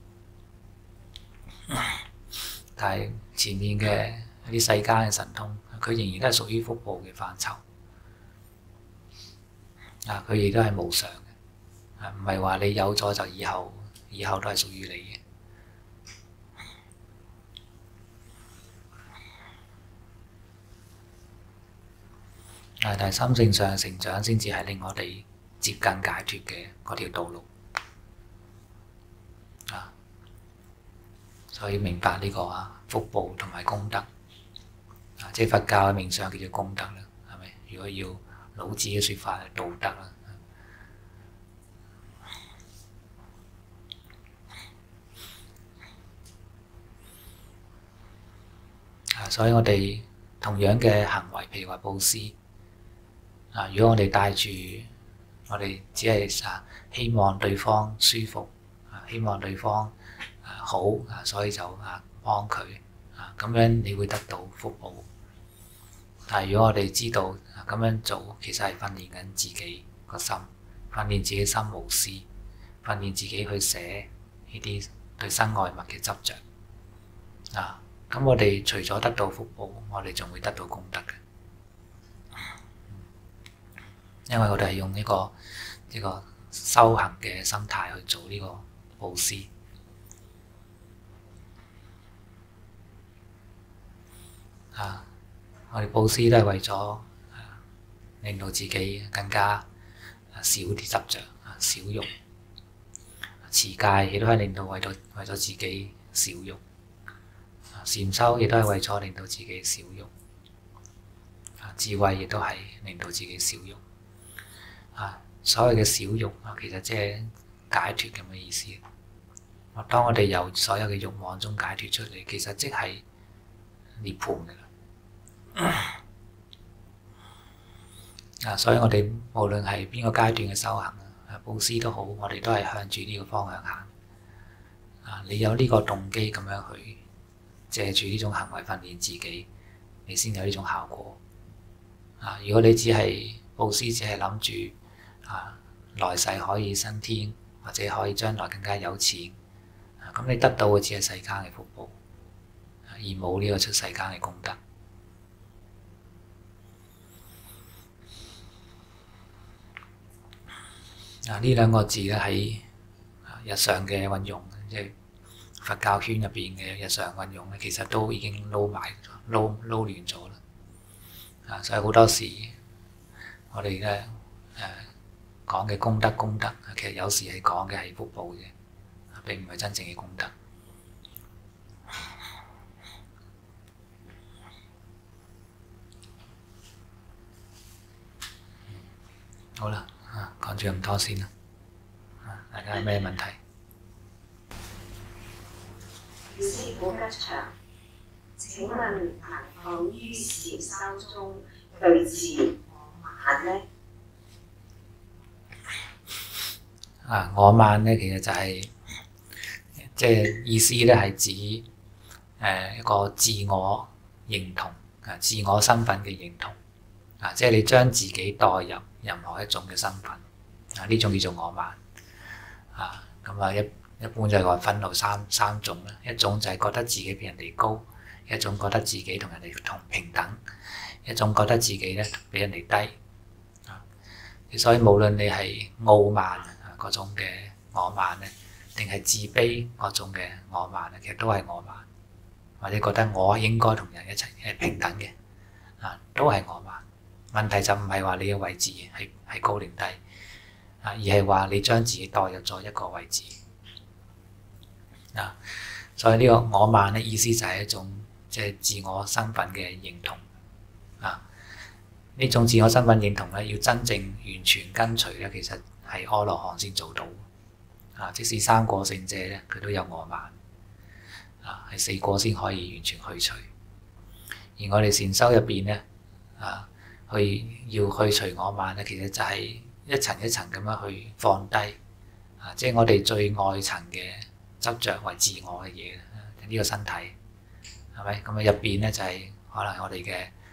但係前面嘅一啲世間嘅神通，佢仍然都係屬於福報嘅範疇。啊，佢亦都係無常嘅，啊，唔係話你有咗就以後，以後都係屬於你嘅。啊，但係心性上嘅成長先至係令我哋接近解脫嘅嗰條道路。啊，所以明白呢個啊福報同埋功德。啊，即係佛教嘅名相叫做功德啦，係咪？如果要老子嘅説法係道德啦。啊，所以我哋同樣嘅行為，譬如話佈施，啊，如果我哋帶住我哋只係啊希望對方舒服，啊希望對方啊好啊，所以就啊幫佢啊，咁樣你會得到福報。但係如果我哋知道咁樣做，其實係訓練緊自己個心，訓練自己心無私，訓練自己去捨呢啲對身外物嘅執着。啊，咁我哋除咗得到福報，我哋仲會得到功德嘅，因為我哋係用呢個呢個修行嘅心態去做呢個佈施。啊，我哋佈施都係為咗令到自己更加少啲執着，少欲。持戒亦都係令到為咗為咗自己少欲。禪修亦都係為咗令到自己少欲。智慧亦都係令到自己少欲。啊，所謂嘅少欲啊，其實即係解脫咁嘅意思。當我哋由所有嘅慾望中解脫出嚟，其實即係涅槃嘅啦。啊，所以我哋無論係邊個階段嘅修行啊，佈施都好，我哋都係向住呢個方向行。啊，你有呢個動機咁樣去借住呢種行為訓練自己，你先有呢種效果。啊，如果你只係佈施，只係諗住啊來世可以升天，或者可以將來更加有錢，啊咁你得到嘅只係世間嘅福報，而冇呢個出世間嘅功德。啊！呢兩個字咧喺日常嘅運用，即係佛教圈入邊嘅日常運用咧，其實都已經撈埋、撈撈亂咗啦。啊，所以好多時我哋咧誒講嘅功德功德，其實有時係講嘅係福報嘅，並唔係真正嘅功德。好啦。講住咁多先啦，大家有咩問題？ 師傅吉祥，請問能否於禪修中對治我慢呢？ 啊，我慢咧，其實就係即係意思咧，係指誒、呃、一個自我認同啊，自我身份嘅認同啊，即係你將自己代入任何一種嘅身份啊，呢種叫做我慢啊。咁啊，一一般就係話分到三三種啦。一種就係覺得自己比人哋高，一種覺得自己同人哋同平等，一種覺得自己咧比人哋低啊。所以無論你係傲慢啊嗰種嘅我慢咧，定係自卑嗰種嘅我慢咧，其實都係我慢，或者覺得我應該同人一齊係平等嘅啊，都係我慢。問題就唔係話你嘅位置係係高定低啊，而係話你將自己代入咗一個位置啊。所以呢個我慢咧，意思就係一種即係自我身份嘅認同啊。呢種自我身份認同咧，要真正完全跟隨咧，其實係阿羅漢先做到啊。即使三果聖者咧，佢都有我慢啊，係四果先可以完全去除。而我哋禪修入邊咧啊，去要去除我慢咧，其實就係一層一層咁樣去放低啊，即係我哋最外層嘅執着為自我嘅嘢，呢個身體係咪？咁啊入邊咧就係可能我哋嘅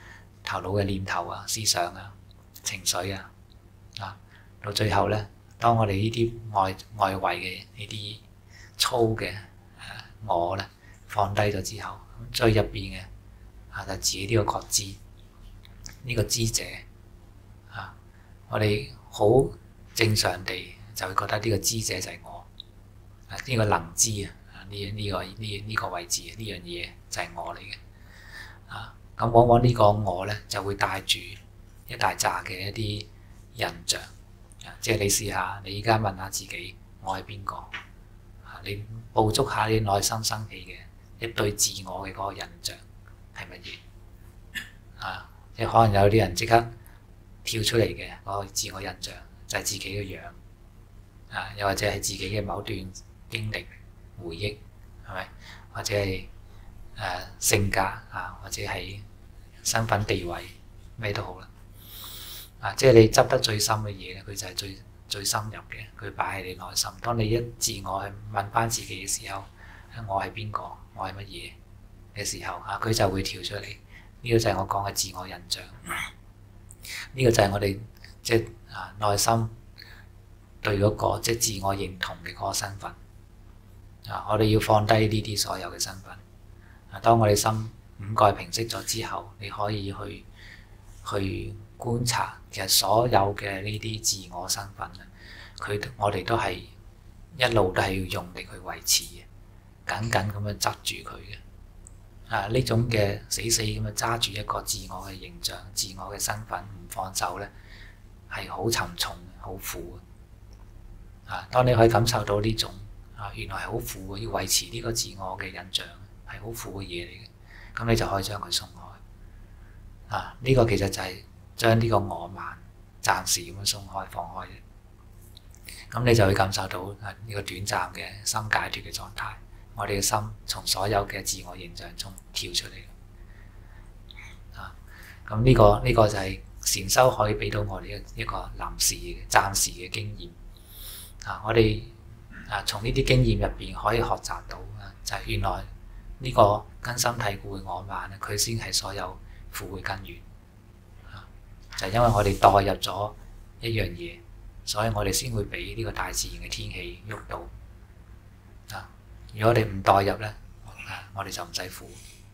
頭腦嘅念頭啊、思想啊、情緒啊，啊，到最後咧，當我哋呢啲外外圍嘅呢啲粗嘅我咧放低咗之後，最入邊嘅啊就自己呢個覺知，呢、這個知者啊，我哋好正常地就會覺得呢個知者就係我啊，呢、這個能知啊，呢呢、這個呢呢、這個位置呢樣嘢就係我嚟嘅啊。咁往往呢個我咧就會帶住一大紮嘅一啲印象啊，即係你試下，你而家問下自己，我係邊個啊？你捕捉下你內心生起嘅一對自我嘅嗰個印象係乜嘢啊？即係可能有啲人即刻跳出嚟嘅嗰個自我印象就係自己嘅樣啊，又或者係自己嘅某段經歷回憶，係咪？或者係誒、呃、性格啊，或者係身份地位咩都好啦啊！即係你執得最深嘅嘢咧，佢就係最最深入嘅，佢擺喺你內心。當你一自我去問翻自己嘅時候，我係邊個？我係乜嘢嘅時候啊，佢就會跳出嚟。呢、這個就係我講嘅自我印象。呢、這個就係我哋即係啊內心對嗰、那個即係自我認同嘅嗰個身份啊。我哋要放低呢啲所有嘅身份啊。當我哋心五蓋平息咗之後，你可以去去觀察，其實所有嘅呢啲自我身份啊，佢我哋都係一路都係要用力去維持嘅，緊緊咁樣執住佢嘅啊。呢種嘅死死咁樣揸住一個自我嘅形象、自我嘅身份唔放手咧，係好沉重、好苦嘅啊。當你可以感受到呢種啊，原來係好苦嘅，要維持呢個自我嘅印象係好苦嘅嘢嚟嘅。咁你就可以將佢鬆開啊！呢、這個其實就係將呢個我慢暫時咁樣鬆開放開嘅。咁你就會感受到啊呢個短暫嘅心解脫嘅狀態。我哋嘅心從所有嘅自我形象中跳出嚟啊！咁呢、這個呢、這個就係禪修可以俾到我哋一一個臨時嘅暫時嘅經驗啊！我哋啊從呢啲經驗入邊可以學習到啊，就係、是、原來呢個根深蒂固嘅我慢咧，佢先係所有苦嘅根源啊！就係、是、因為我哋代入咗一樣嘢，所以我哋先會俾呢個大自然嘅天氣喐到啊！如果我哋唔代入咧，啊，我哋就唔使苦。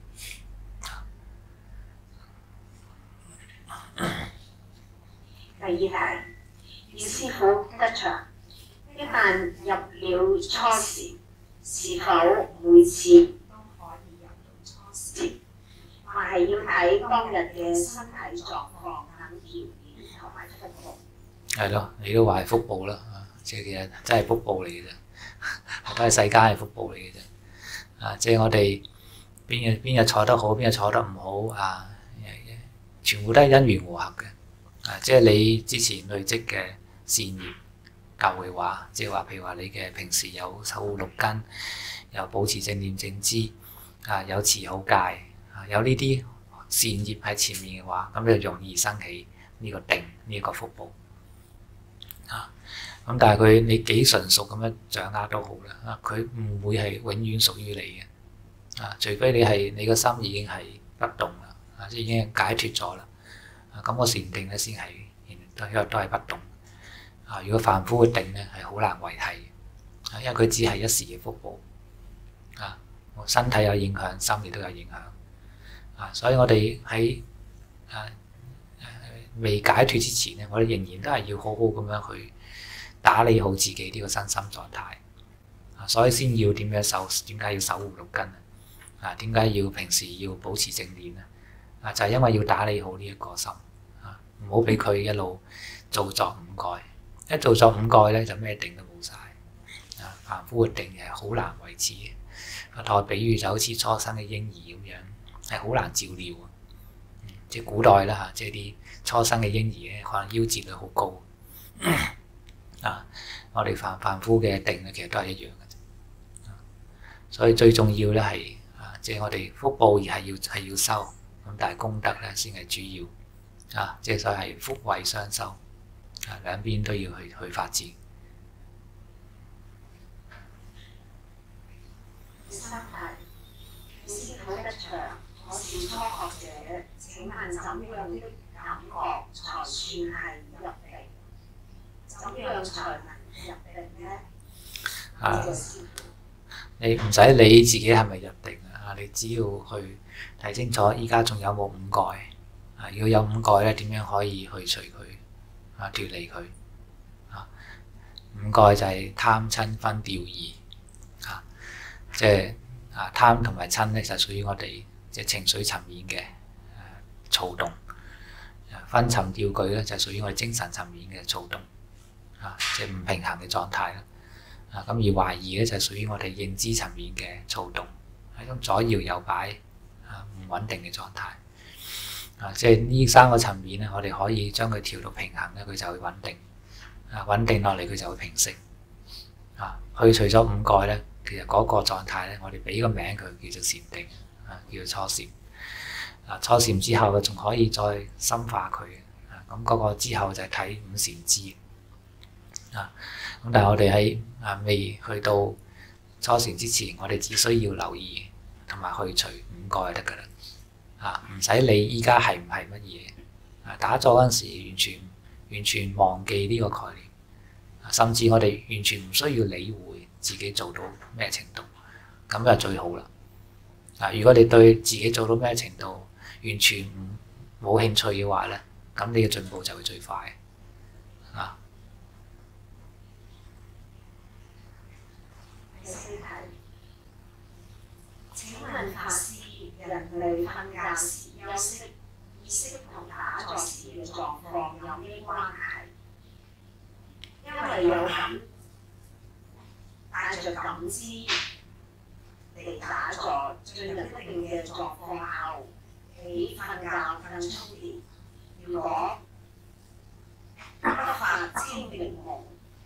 第二題，姚師傅吉祥，一旦入了初禪，是否每次還係要睇當日嘅身體狀況等條件同埋福報？ 係咯，你都話係福報啦，即係其實真係福報嚟嘅啫，都係世間係福報嚟嘅啫。啊，即係我哋邊日邊日坐得好，邊日坐得唔好啊，全部都係因緣和合嘅。啊，即係你之前累積嘅善業夠嘅話，即係話譬如話你嘅平時有守護六根，有保持正念正知，啊，有持好戒。有呢啲善業喺前面嘅話，咁你就容易生起呢個定呢一個福報啊。咁但係佢你幾純熟咁樣掌握都好啦，啊，佢唔會係永遠屬於你嘅啊，除非你係你個心已經係不動啦，啊，即係已經解脫咗啦，啊，咁個禪定咧先係都都係不動啊。如果凡夫嘅定咧係好難維繫嘅，因為佢只係一時嘅福報啊，身體有影響，心亦都有影響。啊，所以我哋喺啊未解脫之前咧，我哋仍然都係要好好咁樣去打理好自己呢個身心狀態。啊，所以先要點樣守？點解要守護六根啊？點解要平時要保持正念咧？啊，就係因為要打理好呢一個心啊，唔好俾佢一路造作五蓋。一造作五蓋咧，就咩定都冇晒。啊，凡夫嘅定係好難維持嘅。啊，我比喻就好似初生嘅嬰兒咁樣。係好難照料啊！即係古代啦嚇，即係啲初生嘅嬰兒咧，可能夭折率好高啊！我哋凡凡夫嘅定咧，其實都係一樣嘅啫。所以最重要咧係啊，即係我哋福報而係要係要修，咁但係功德咧先係主要啊！即係所謂係福慧雙修啊，兩邊都要去去發展。 三題，師傅吉祥。 我是初學者，請問怎樣的感覺才算係入定？怎樣才能入定呢？ 啊，你唔使理自己係咪入定啊！你只要去睇清楚，依家仲有冇五蓋啊？如果有五蓋咧，點樣可以去除佢啊？脫離佢啊？五蓋就係貪瞋昏掉疑啊，即係啊貪同埋瞋咧就屬於我哋即係情緒層面嘅誒躁動，昏沉掉舉咧就係屬於我哋精神層面嘅躁動啊，即係唔平衡嘅狀態啦。啊，咁而懷疑咧就係屬於我哋認知層面嘅躁動，係一種左搖右擺啊唔穩定嘅狀態啊，即係呢三個層面咧，我哋可以將佢調到平衡咧，佢就會穩定啊，穩定落嚟佢就會平息啊。去除咗五蓋咧，其實嗰個狀態咧，我哋俾個名佢叫做禪定啊，叫做初禪啊。初禪之後，仲可以再深化佢啊。咁嗰個之後就係睇五禪支啊。咁但係我哋喺啊未去到初禪之前，我哋只需要留意同埋去除五蓋就得㗎啦。啊，唔使理依家係唔係乜嘢啊！打坐嗰陣時，完全完全忘記呢個概念，甚至我哋完全唔需要理會自己做到咩程度，咁就最好啦。啊，如果你對自己做到咩程度完全唔冇興趣嘅話咧，咁你嘅進步就會最快啊！ 請問法師，人類瞓覺時休息意識同打坐時嘅狀況有咩關係？因為有感帶着感知嚟打坐，進入一定嘅狀況後，起瞓覺更充電。如果不發清明夢，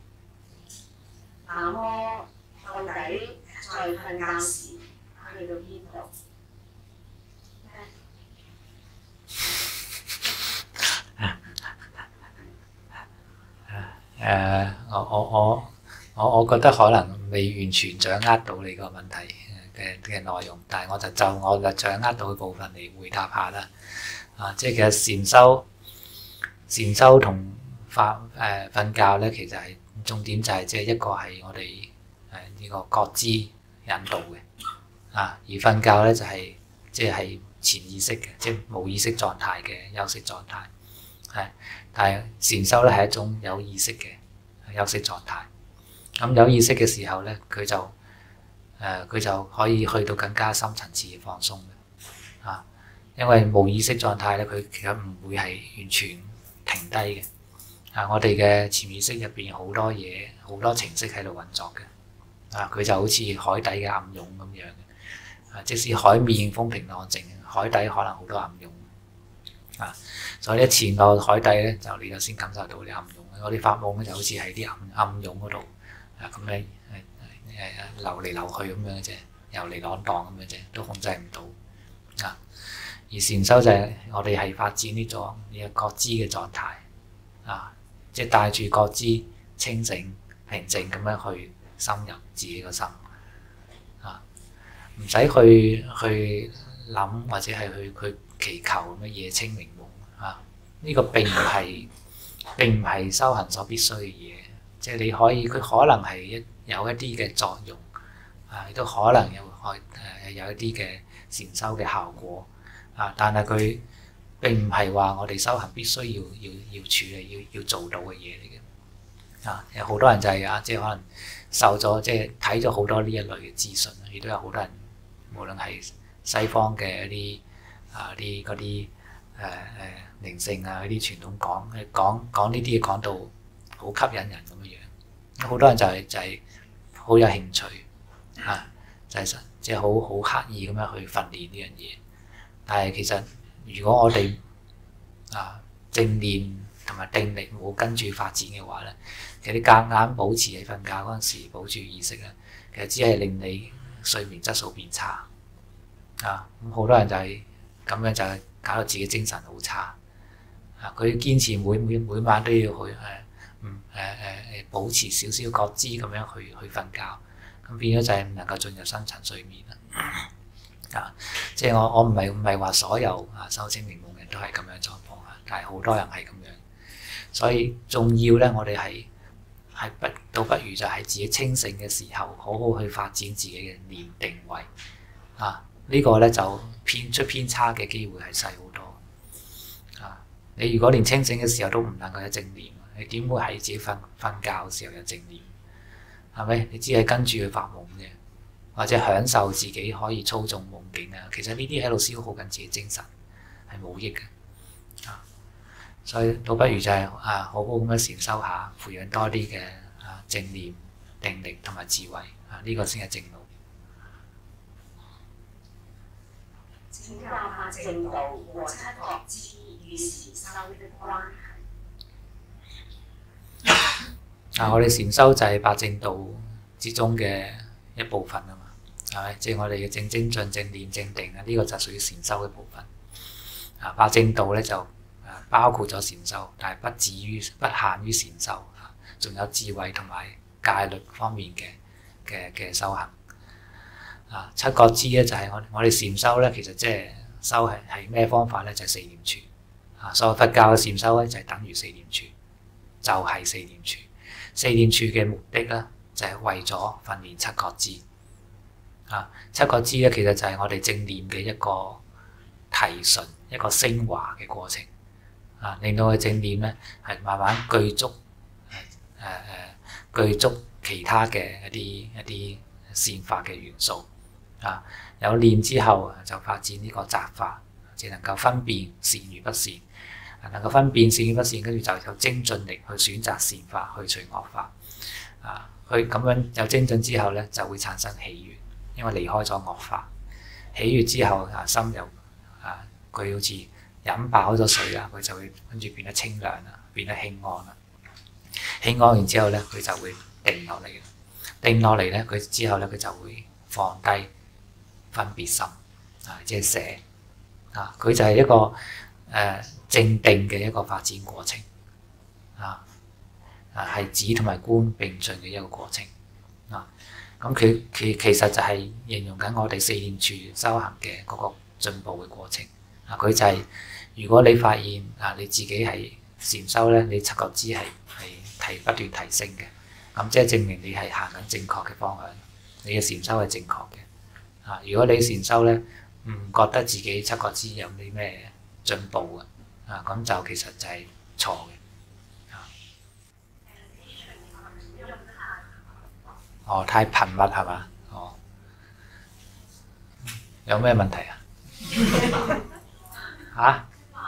那麼到底在瞓覺時去到邊度？ 誒、uh，我我我我我覺得可能未完全掌握到你個問題嘅嘅內容，但係我就就我嘅掌握到嘅部分嚟回答下啦。啊，即係其實禪修、禪修同發誒瞓覺咧，其實係重點就係即係一個係我哋誒呢個覺知引導嘅啊，而瞓覺咧就係即係潛意識嘅，即係冇意識狀態嘅休息狀態。係，但係禪修咧係一種有意識嘅休息狀態。咁有意識嘅時候咧，佢就誒佢、呃、就可以去到更加深層次嘅放鬆嘅啊。因為冇意識狀態咧，佢其實唔會係完全停低嘅啊。我哋嘅潛意識入邊好多嘢，好多程式喺度運作嘅啊。佢就好似海底嘅暗湧咁樣嘅啊。即使海面風平浪靜，海底可能好多暗湧。啊，所以一潛落海底咧，就你就先感受到啲暗湧。我哋發夢咧就好似喺啲暗暗湧嗰度啊，咁咧誒誒流嚟流去咁樣嘅啫，遊嚟浪蕩咁樣啫，都控制唔到啊。而禪修就係我哋係發展呢種呢個覺知嘅狀態啊，即係帶住覺知清醒平靜咁樣去深入自己個心啊，唔使去去諗或者係去去祈求乜嘢清明夢啊！呢、這個並唔係並唔係修行所必須嘅嘢，即係你可以佢可能係一有一啲嘅作用啊，亦都可能有開誒有一啲嘅禪修嘅效果啊，但係佢並唔係話我哋修行必須要要要處理要要做到嘅嘢嚟嘅啊！有好多人就係、是、啊，即係可能受咗即係睇咗好多呢一類嘅資訊，亦都有好多人無論係西方嘅一啲。啊！啲嗰啲誒誒靈性啊，嗰啲傳統講講講呢啲嘢講到好吸引人咁樣樣，好多人就係、是、就係、是、好有興趣啊，就係即係好好刻意咁樣去訓練呢樣嘢。但係其實如果我哋啊正念同埋定力冇跟住發展嘅話咧，其實你夾硬保持喺瞓覺嗰陣時保住意識咧，其實只係令你睡眠質素變差啊！咁好多人就係、是。咁樣就係搞到自己精神好差啊！佢堅持每每每晚都要去誒嗯誒誒誒保持少少覺知咁樣去去瞓覺，咁變咗就係唔能夠進入深層睡眠啦。 啊，即係我我唔係唔係話所有啊修清明夢人都係咁樣狀況啊，但係好多人係咁樣，所以重要咧，我哋係係不倒不如就係自己清醒嘅時候，好好去發展自己嘅念定位啊，這個、呢個咧就偏出偏差嘅機會係細好多啊！你如果連清醒嘅時候都唔能夠有正念，你點會喺自己瞓瞓覺嘅時候有正念？係咪？你只係跟住去發夢啫。或者享受自己可以操縱夢境啊，其實呢啲喺度消耗緊自己精神，係冇益嘅啊。所以倒不如就係、是、啊，好好咁樣禪修下，培養多啲嘅啊正念、定力同埋智慧啊，呢、這個先係正路。 請教下正道和七覺支與禪修的關係。 啊，我哋禪修就係八正道之中嘅一部分啊嘛。係咪？即係我哋嘅正精進、正念、正定啊！呢、這個就屬於禪修嘅部分。啊，八正道咧就啊包括咗禪修，但係不止於不限於禪修啊，仲有智慧同埋戒律方面嘅嘅嘅修行。啊，七覺支咧就係我我哋禪修咧，其實即係修係係咩方法咧？就係、是、四念處。啊，所謂佛教嘅禪修咧就係等於四念處，就係、是、四念處。四念處嘅目的咧就係、是、為咗訓練七覺支。啊，七覺支咧，其實就係我哋正念嘅一個提純、一個升華嘅過程。啊，令到我哋正念咧係慢慢具足誒誒誒具足其他嘅一啲一啲善法嘅元素。啊，有念之後就發展呢個擇法，就能夠分辨善與不善。啊，能夠分辨善與不善，跟住就有精進力去選擇善法，去除惡法。啊，佢咁樣有精進之後咧，就會產生喜悅。因為離開咗惡法，喜悅之後啊，心又啊，佢好似飲飽咗水啦，佢就會跟住變得清涼啦，變得輕安啦。輕安完之後咧，佢就會定落嚟嘅。定落嚟咧，佢之後咧，佢就會放低分別心啊，即係捨啊。佢就係一個誒、呃、正定嘅一個發展過程啊啊，係止同埋觀並進嘅一個過程啊。咁佢其其實就係形容緊我哋四念處修行嘅嗰個進步嘅過程啊！佢就係、是、如果你發現啊你自己係禪修咧，你七覺支係係提不斷提升嘅，咁即係證明你係行緊正確嘅方向，你嘅禪修係正確嘅啊！如果你禪修咧唔覺得自己七覺支有啲咩進步嘅啊，咁就其實就係錯嘅。哦，太頻密係嘛？哦，有咩問題啊？嚇？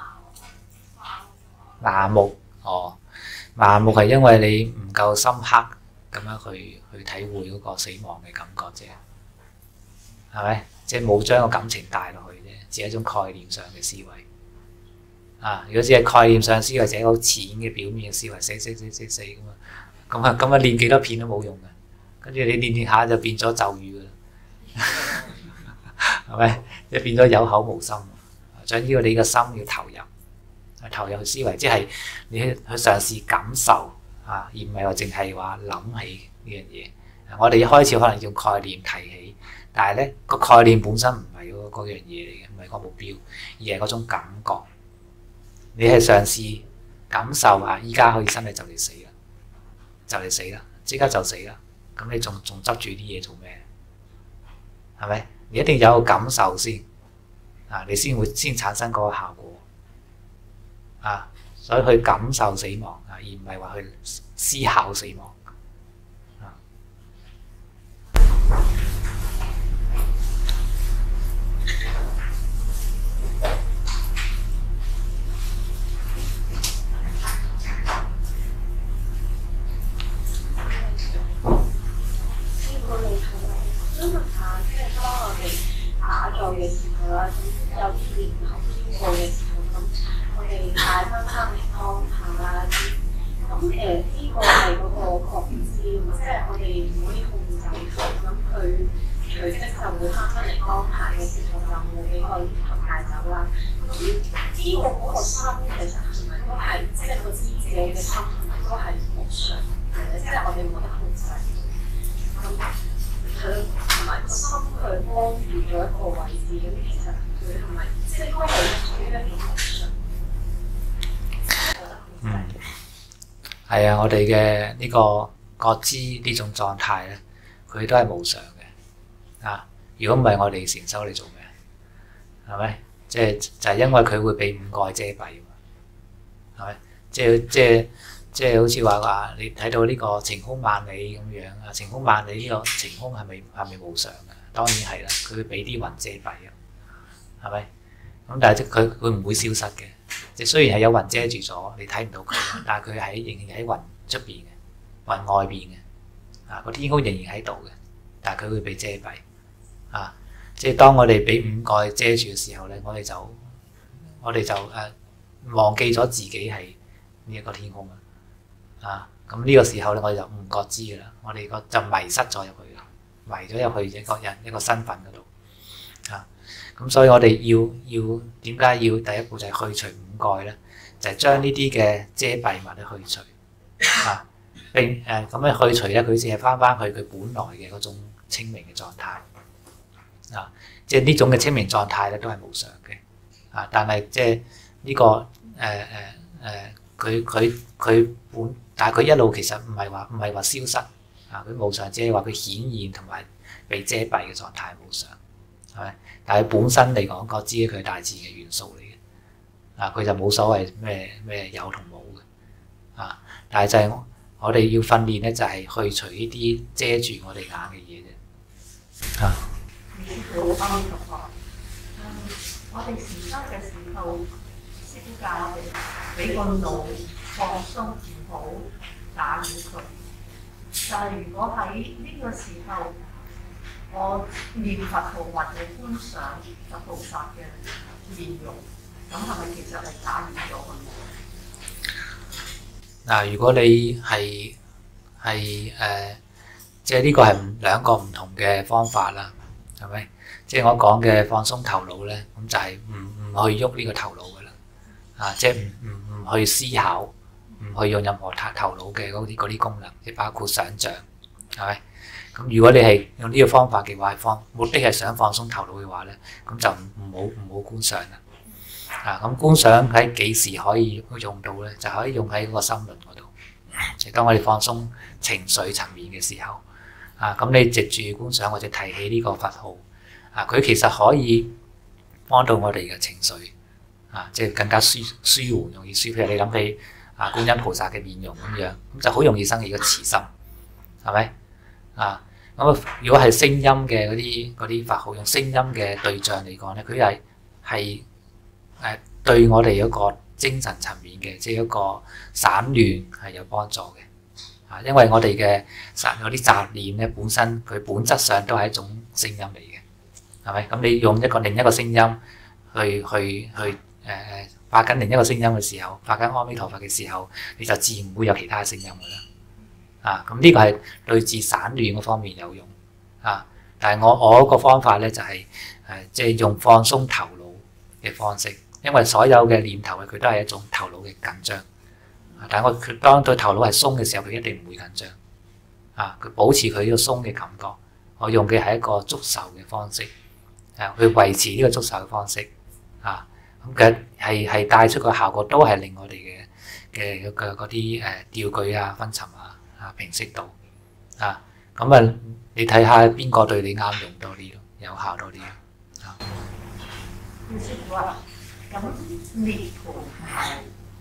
麻木，哦，麻木係因為你唔夠深刻咁樣去去體會嗰個死亡嘅感覺啫，係咪？即係冇將個感情帶落去啫，只係一種概念上嘅思維。啊，如果只係概念上思維，就係好淺嘅表面嘅思維，死死死死死咁啊，咁啊咁啊練幾多片都冇用嘅。跟住你練練下就變咗咒語㗎啦，係咪？即係變咗有口無心。最緊要你個心要投入，投入去思維，即係你去去嘗試感受啊，而唔係話淨係話諗起呢樣嘢。我哋一開始可能用概念提起，但係咧個概念本身唔係嗰嗰樣嘢嚟嘅，唔係個目標，而係嗰種感覺。你係嘗試感受啊，依家可以身體就嚟死啦，就嚟死啦，即刻就死啦。咁你仲仲執住啲嘢做咩？係咪？你一定有個感受先啊，你先會先產生嗰個效果啊。所以去感受死亡啊，而唔係話去思考死亡啊。 嘅時候啦，咁有啲念頭經過嘅時候，咁我哋帶翻翻嚟當下啦。咁誒呢個係嗰個覺知，即係我哋唔可以控制佢，咁佢隨即就會翻翻嚟當下嘅時候，就冇俾個念頭帶走啦。咁呢個嗰個心其實係咪都係即係個知者嘅心，係咪都係無常嘅？即係我哋冇得控制。咁係佢同埋個心去幫住咗一個位置，咁其實佢係咪即係都係屬於一種學術？ 嗯，係啊，我哋嘅呢個覺知呢種狀態咧，佢都係無常嘅啊！如果唔係我哋禪修嚟做咩？係咪？即係就係因為佢會俾五蓋遮蔽嘛，係咪？即係即係即係好似話話你睇到呢個晴空萬里咁樣啊！晴空萬里呢個晴空係咪係咪無常嘅？當然係啦，佢會俾啲雲遮蔽啊，係咪？咁但係即佢佢唔會消失嘅。即係雖然係有雲遮住咗，你睇唔到佢，但係佢喺仍然喺雲出邊嘅，雲外邊嘅啊，個天空仍然喺度嘅，但係佢會被遮蔽啊。即係當我哋俾五蓋遮住嘅時候咧，我哋就我哋就誒、啊、忘記咗自己係呢一個天空啊。啊，咁呢個時候咧，我哋就唔覺知㗎啦，我哋個就迷失咗入去啦，迷咗入去一個人一個身份嗰度啊。咁所以我哋要要點解要第一步就係去除五蓋咧？就係將呢啲嘅遮蔽物咧去除啊，並誒咁樣去除咧，佢先係翻翻去佢本來嘅嗰種清明嘅狀態啊。即係呢種嘅清明狀態咧都係無常嘅啊，但係即係呢個誒誒誒，佢佢佢本，但係佢一路其實唔係話唔係話消失啊，佢無常只係話佢顯現同埋被遮蔽嘅狀態無常。係咪？但係本身嚟講，覺知佢係大自然嘅元素嚟嘅，啊，佢就冇所謂咩咩有同冇嘅，啊，但係就係我我哋要訓練咧，就係去除呢啲遮住我哋眼嘅嘢啫，啊。 好啱嘅話，嗯，我哋禪修嘅時候，師父教我哋俾個腦放鬆，唔好打擾佢。但係如果喺呢個時候，我念佛號或者觀想佛菩薩嘅面容，咁係咪其實係打擾咗佢？ 嗱，如果你係係誒，即係呢個係兩個唔同嘅方法啦，係咪？即係我講嘅放鬆頭腦咧，咁就係唔唔去喐呢個頭腦噶啦，啊，即係唔唔唔去思考，唔去用任何頭頭腦嘅嗰啲嗰啲功能，即係包括想像，係咪？咁如果你係用呢個方法嘅話，放目的係想放鬆頭腦嘅話咧，咁就唔唔好唔好觀想啦。啊，咁觀想喺幾時可以用到咧？就可以用喺嗰個心輪嗰度。即係當我哋放鬆情緒層面嘅時候，啊，咁你藉住觀想或者提起呢個佛號，啊，佢其實可以幫到我哋嘅情緒，啊，即係更加舒舒緩，容易舒。譬如你諗起啊觀音菩薩嘅面容咁樣，咁就好容易生起個慈心，係咪？啊，咁啊，如果係聲音嘅嗰啲嗰啲佛號，用聲音嘅對象嚟講咧，佢係係誒對我哋一個精神層面嘅，即係一個散亂係有幫助嘅。啊，因為我哋嘅散嗰啲雜念咧，本身佢本質上都係一種聲音嚟嘅，係咪？咁你用一個另一個聲音去去去誒、呃、發緊另一個聲音嘅時候，發緊阿彌陀佛嘅時候，你就自然會有其他聲音㗎啦。啊，咁呢個係對治散亂嗰方面有用啊，但係我我個方法咧就係誒即係用放鬆頭腦嘅方式，因為所有嘅念頭佢都係一種頭腦嘅緊張，啊、但係我佢當對頭腦係鬆嘅時候，佢一定唔會緊張啊，佢保持佢呢個鬆嘅感覺。我用嘅係一個觸受嘅方式，誒、啊、去維持呢個觸受嘅方式啊，咁嘅係係帶出個效果都係令我哋嘅嘅嘅嗰啲誒掉舉啊、昏沉啊。啊，平息到啊，咁啊，你睇下邊個對你啱用多啲咯，有效多啲咯。啊， 師父話，咁涅槃係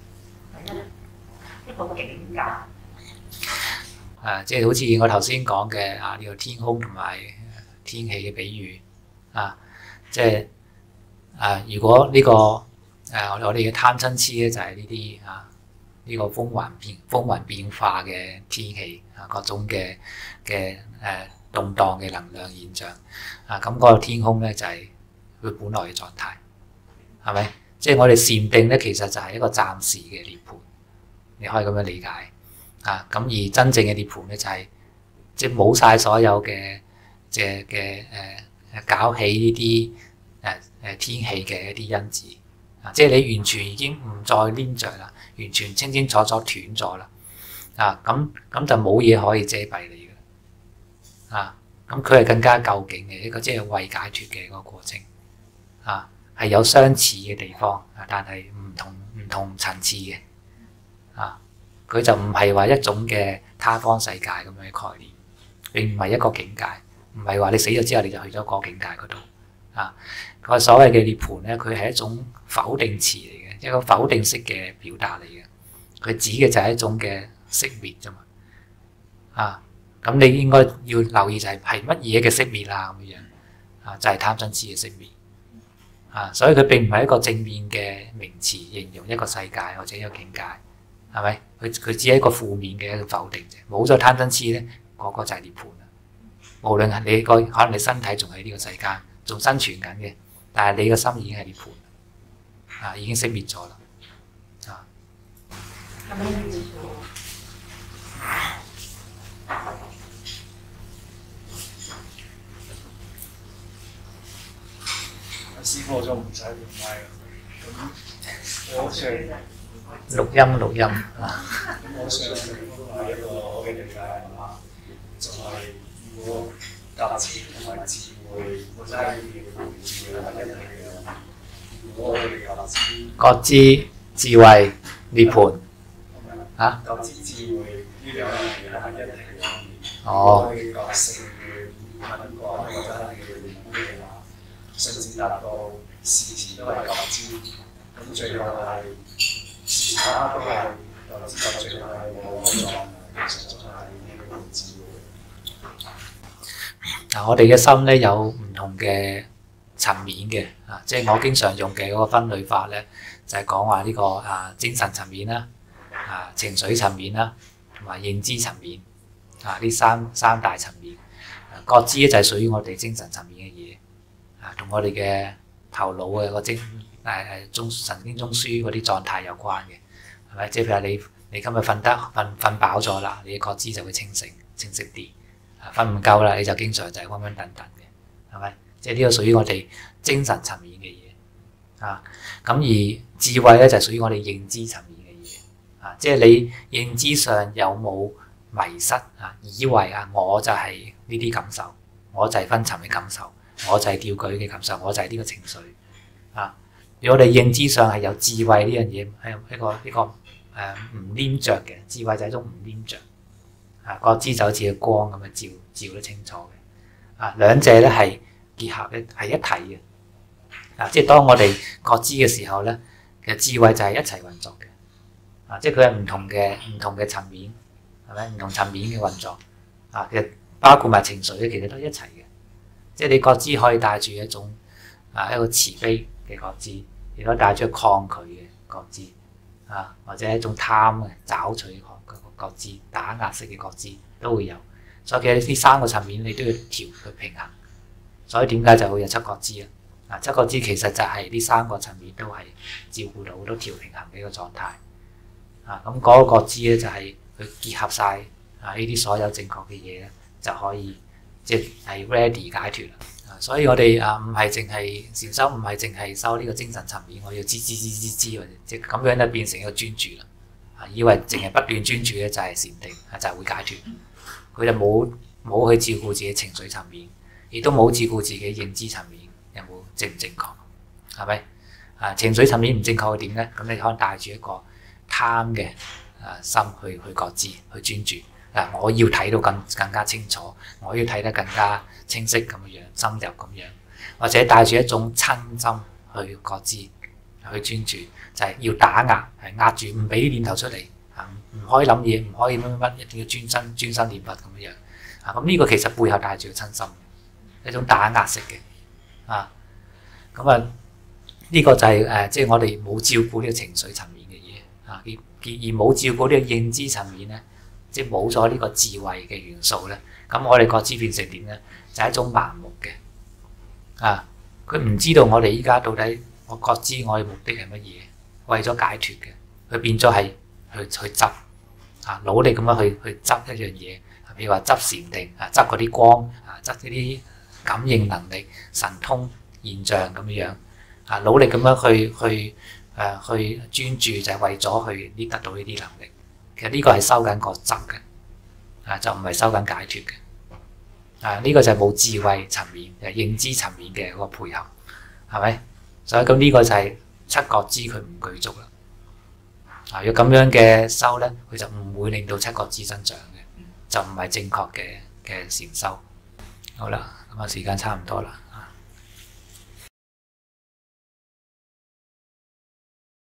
一一個境界。 啊，即係好似我頭先講嘅啊，呢個天空同埋天氣嘅比喻啊，即係啊，如果呢個誒我哋嘅貪嗔痴咧，就係呢啲啊。呢個風雲變風雲變化嘅天氣啊，各種嘅嘅誒動盪嘅能量現象啊，咁、那、嗰個天空咧就係佢本來嘅狀態，係咪？即係我哋禪定咧，其實就係一個暫時嘅涅槃，你可以咁樣理解啊。咁而真正嘅涅槃咧，就係即係冇晒所有嘅嘅嘅誒搞起呢啲誒誒天氣嘅一啲因子啊，即係你完全已經唔再黏着啦。完全清清楚楚斷咗啦，啊咁咁就冇嘢可以遮蔽你嘅，啊咁佢係更加究竟嘅一個即係為解脫嘅一個過程啊，係有相似嘅地方，但係唔同唔同層次嘅啊。佢就唔係話一種嘅他方世界咁樣嘅概念，並唔係一個境界，唔係話你死咗之後你就去咗個境界嗰度啊。個所謂嘅涅槃咧，佢係一種否定詞嚟嘅，一個否定式嘅表達嚟嘅。佢指嘅就係一種嘅熄滅啫嘛啊。咁你應該要留意就係係乜嘢嘅熄滅啊咁樣啊，就係貪嗔痴嘅熄滅啊。所以佢並唔係一個正面嘅名詞形容一個世界或者一個境界，係咪？佢佢只係一個負面嘅一個否定啫。冇咗貪嗔痴咧，嗰個就係涅槃啦。無論係你個可能你身體仲喺呢個世界仲生存緊嘅，但係你個心已經係涅槃啊，已經熄滅咗啦啊。 師傅就唔使換麥啦。咁我想錄音錄音啊。 咁我想係一個我嘅理解係嘛，就係如果價錢同埋智慧，或者係智慧係一體嘅。如果我哋價錢覺知智慧涅槃啊， 覺知智慧呢兩樣嘢係一體嘅。 哦。 我哋覺性嘅感覺或者係嘅話，甚至達到時時都係覺知，咁最後係其他都係覺知，到最後係冇嗰種，其實就係呢個智慧。 嗱，我哋嘅心咧有唔同嘅層面嘅啊，即係我經常用嘅嗰個分類法咧，就係講話呢個啊精神層面啦、啊情緒層面啦，同埋認知層面啊，呢三三大層面。覺知咧就係屬於我哋精神層面嘅嘢啊，同我哋嘅頭腦嘅個精誒誒中神經中樞嗰啲狀態有關嘅，係咪？即係譬如你你今日瞓得瞓瞓飽咗啦，你嘅覺知就會清醒清晰啲。瞓唔夠啦，你就經常就係昏昏頓頓嘅，係咪？即係呢個屬於我哋精神層面嘅嘢啊。咁而智慧咧就係屬於我哋認知層面嘅嘢啊。即係你認知上有冇迷失啊？以為啊，我就係呢啲感受，我就係昏沉嘅感受，我就係掉舉嘅感受，我就係呢個情緒啊。如果我哋認知上係有智慧呢樣嘢，係一個一個誒唔黏着嘅智慧，就係一種唔黏着。啊，覺知就好似個光咁樣照照得清楚嘅，啊兩者咧係結合嘅，係一體嘅，啊即係當我哋覺知嘅時候咧，其實智慧就係一齊運作嘅，啊即係佢係唔同嘅唔同嘅層面，係咪唔同層面嘅運作？啊其實包括埋情緒咧，其實都一齊嘅，即係你覺知可以帶住一種啊一個慈悲嘅覺知，亦都帶住抗拒嘅覺知，啊或者一種貪嘅找取嘅覺知、打壓式嘅覺知都會有，所以其實呢三個層面你都要調去平衡。所以點解就會有七覺知啊？啊，七覺知其實就係呢三個層面都係照顧到、都調平衡嘅一個狀態。啊，咁嗰個覺知咧就係佢結合晒啊呢啲所有正確嘅嘢咧，就可以即係 ready 解脫啦。啊，所以我哋啊唔係淨係禪修，唔係淨係修呢個精神層面，我要知知知知知，或者即係咁樣咧變成一個專注啦。以為淨係不斷專注咧就係禪定，就係、是、會解脫。佢就冇冇去照顧自己情緒層面，亦都冇照顧自己認知層面有冇正唔正確，係咪？啊情緒層面唔正確會點咧？咁你可能帶住一個貪嘅啊心去去覺知去專注。啊我要睇到更更加清楚，我要睇得更加清晰咁樣深入咁樣，或者帶住一種親心去覺知。去專注就係、是、要打壓，係壓住唔俾念頭出嚟，啊唔可以諗嘢，唔可以乜乜乜，一定要專心專心念佛咁樣。啊咁呢個其實背後帶住個親心，一種打壓式嘅。啊咁啊呢個就係、是、誒、呃，即係我哋冇照顧呢個情緒層面嘅嘢，啊而而冇照顧呢個認知層面咧，即係冇咗呢個智慧嘅元素咧，咁我哋覺知變成點咧？就係、是、一種盲目嘅。啊佢唔知道我哋依家到底。我覺知我嘅目的係乜嘢？為咗解脫嘅，佢變咗係去去執啊，努力咁樣去去執一樣嘢，譬如話執禪定啊，執嗰啲光啊，執嗰啲感應能力、神通現象咁樣啊，努力咁樣去去誒、啊、去專注，就係為咗去呢得到呢啲能力。其實呢個係收緊個執嘅啊，就唔係收緊解脫嘅啊，呢、這個就係冇智慧層面，就係認知層面嘅嗰個配合，係咪？所以咁呢個就係七覺支佢唔具足啦。啊，如果咁樣嘅修咧，佢就唔會令到七覺支增長嘅，就唔係正確嘅嘅禪修。好啦，咁啊時間差唔多啦。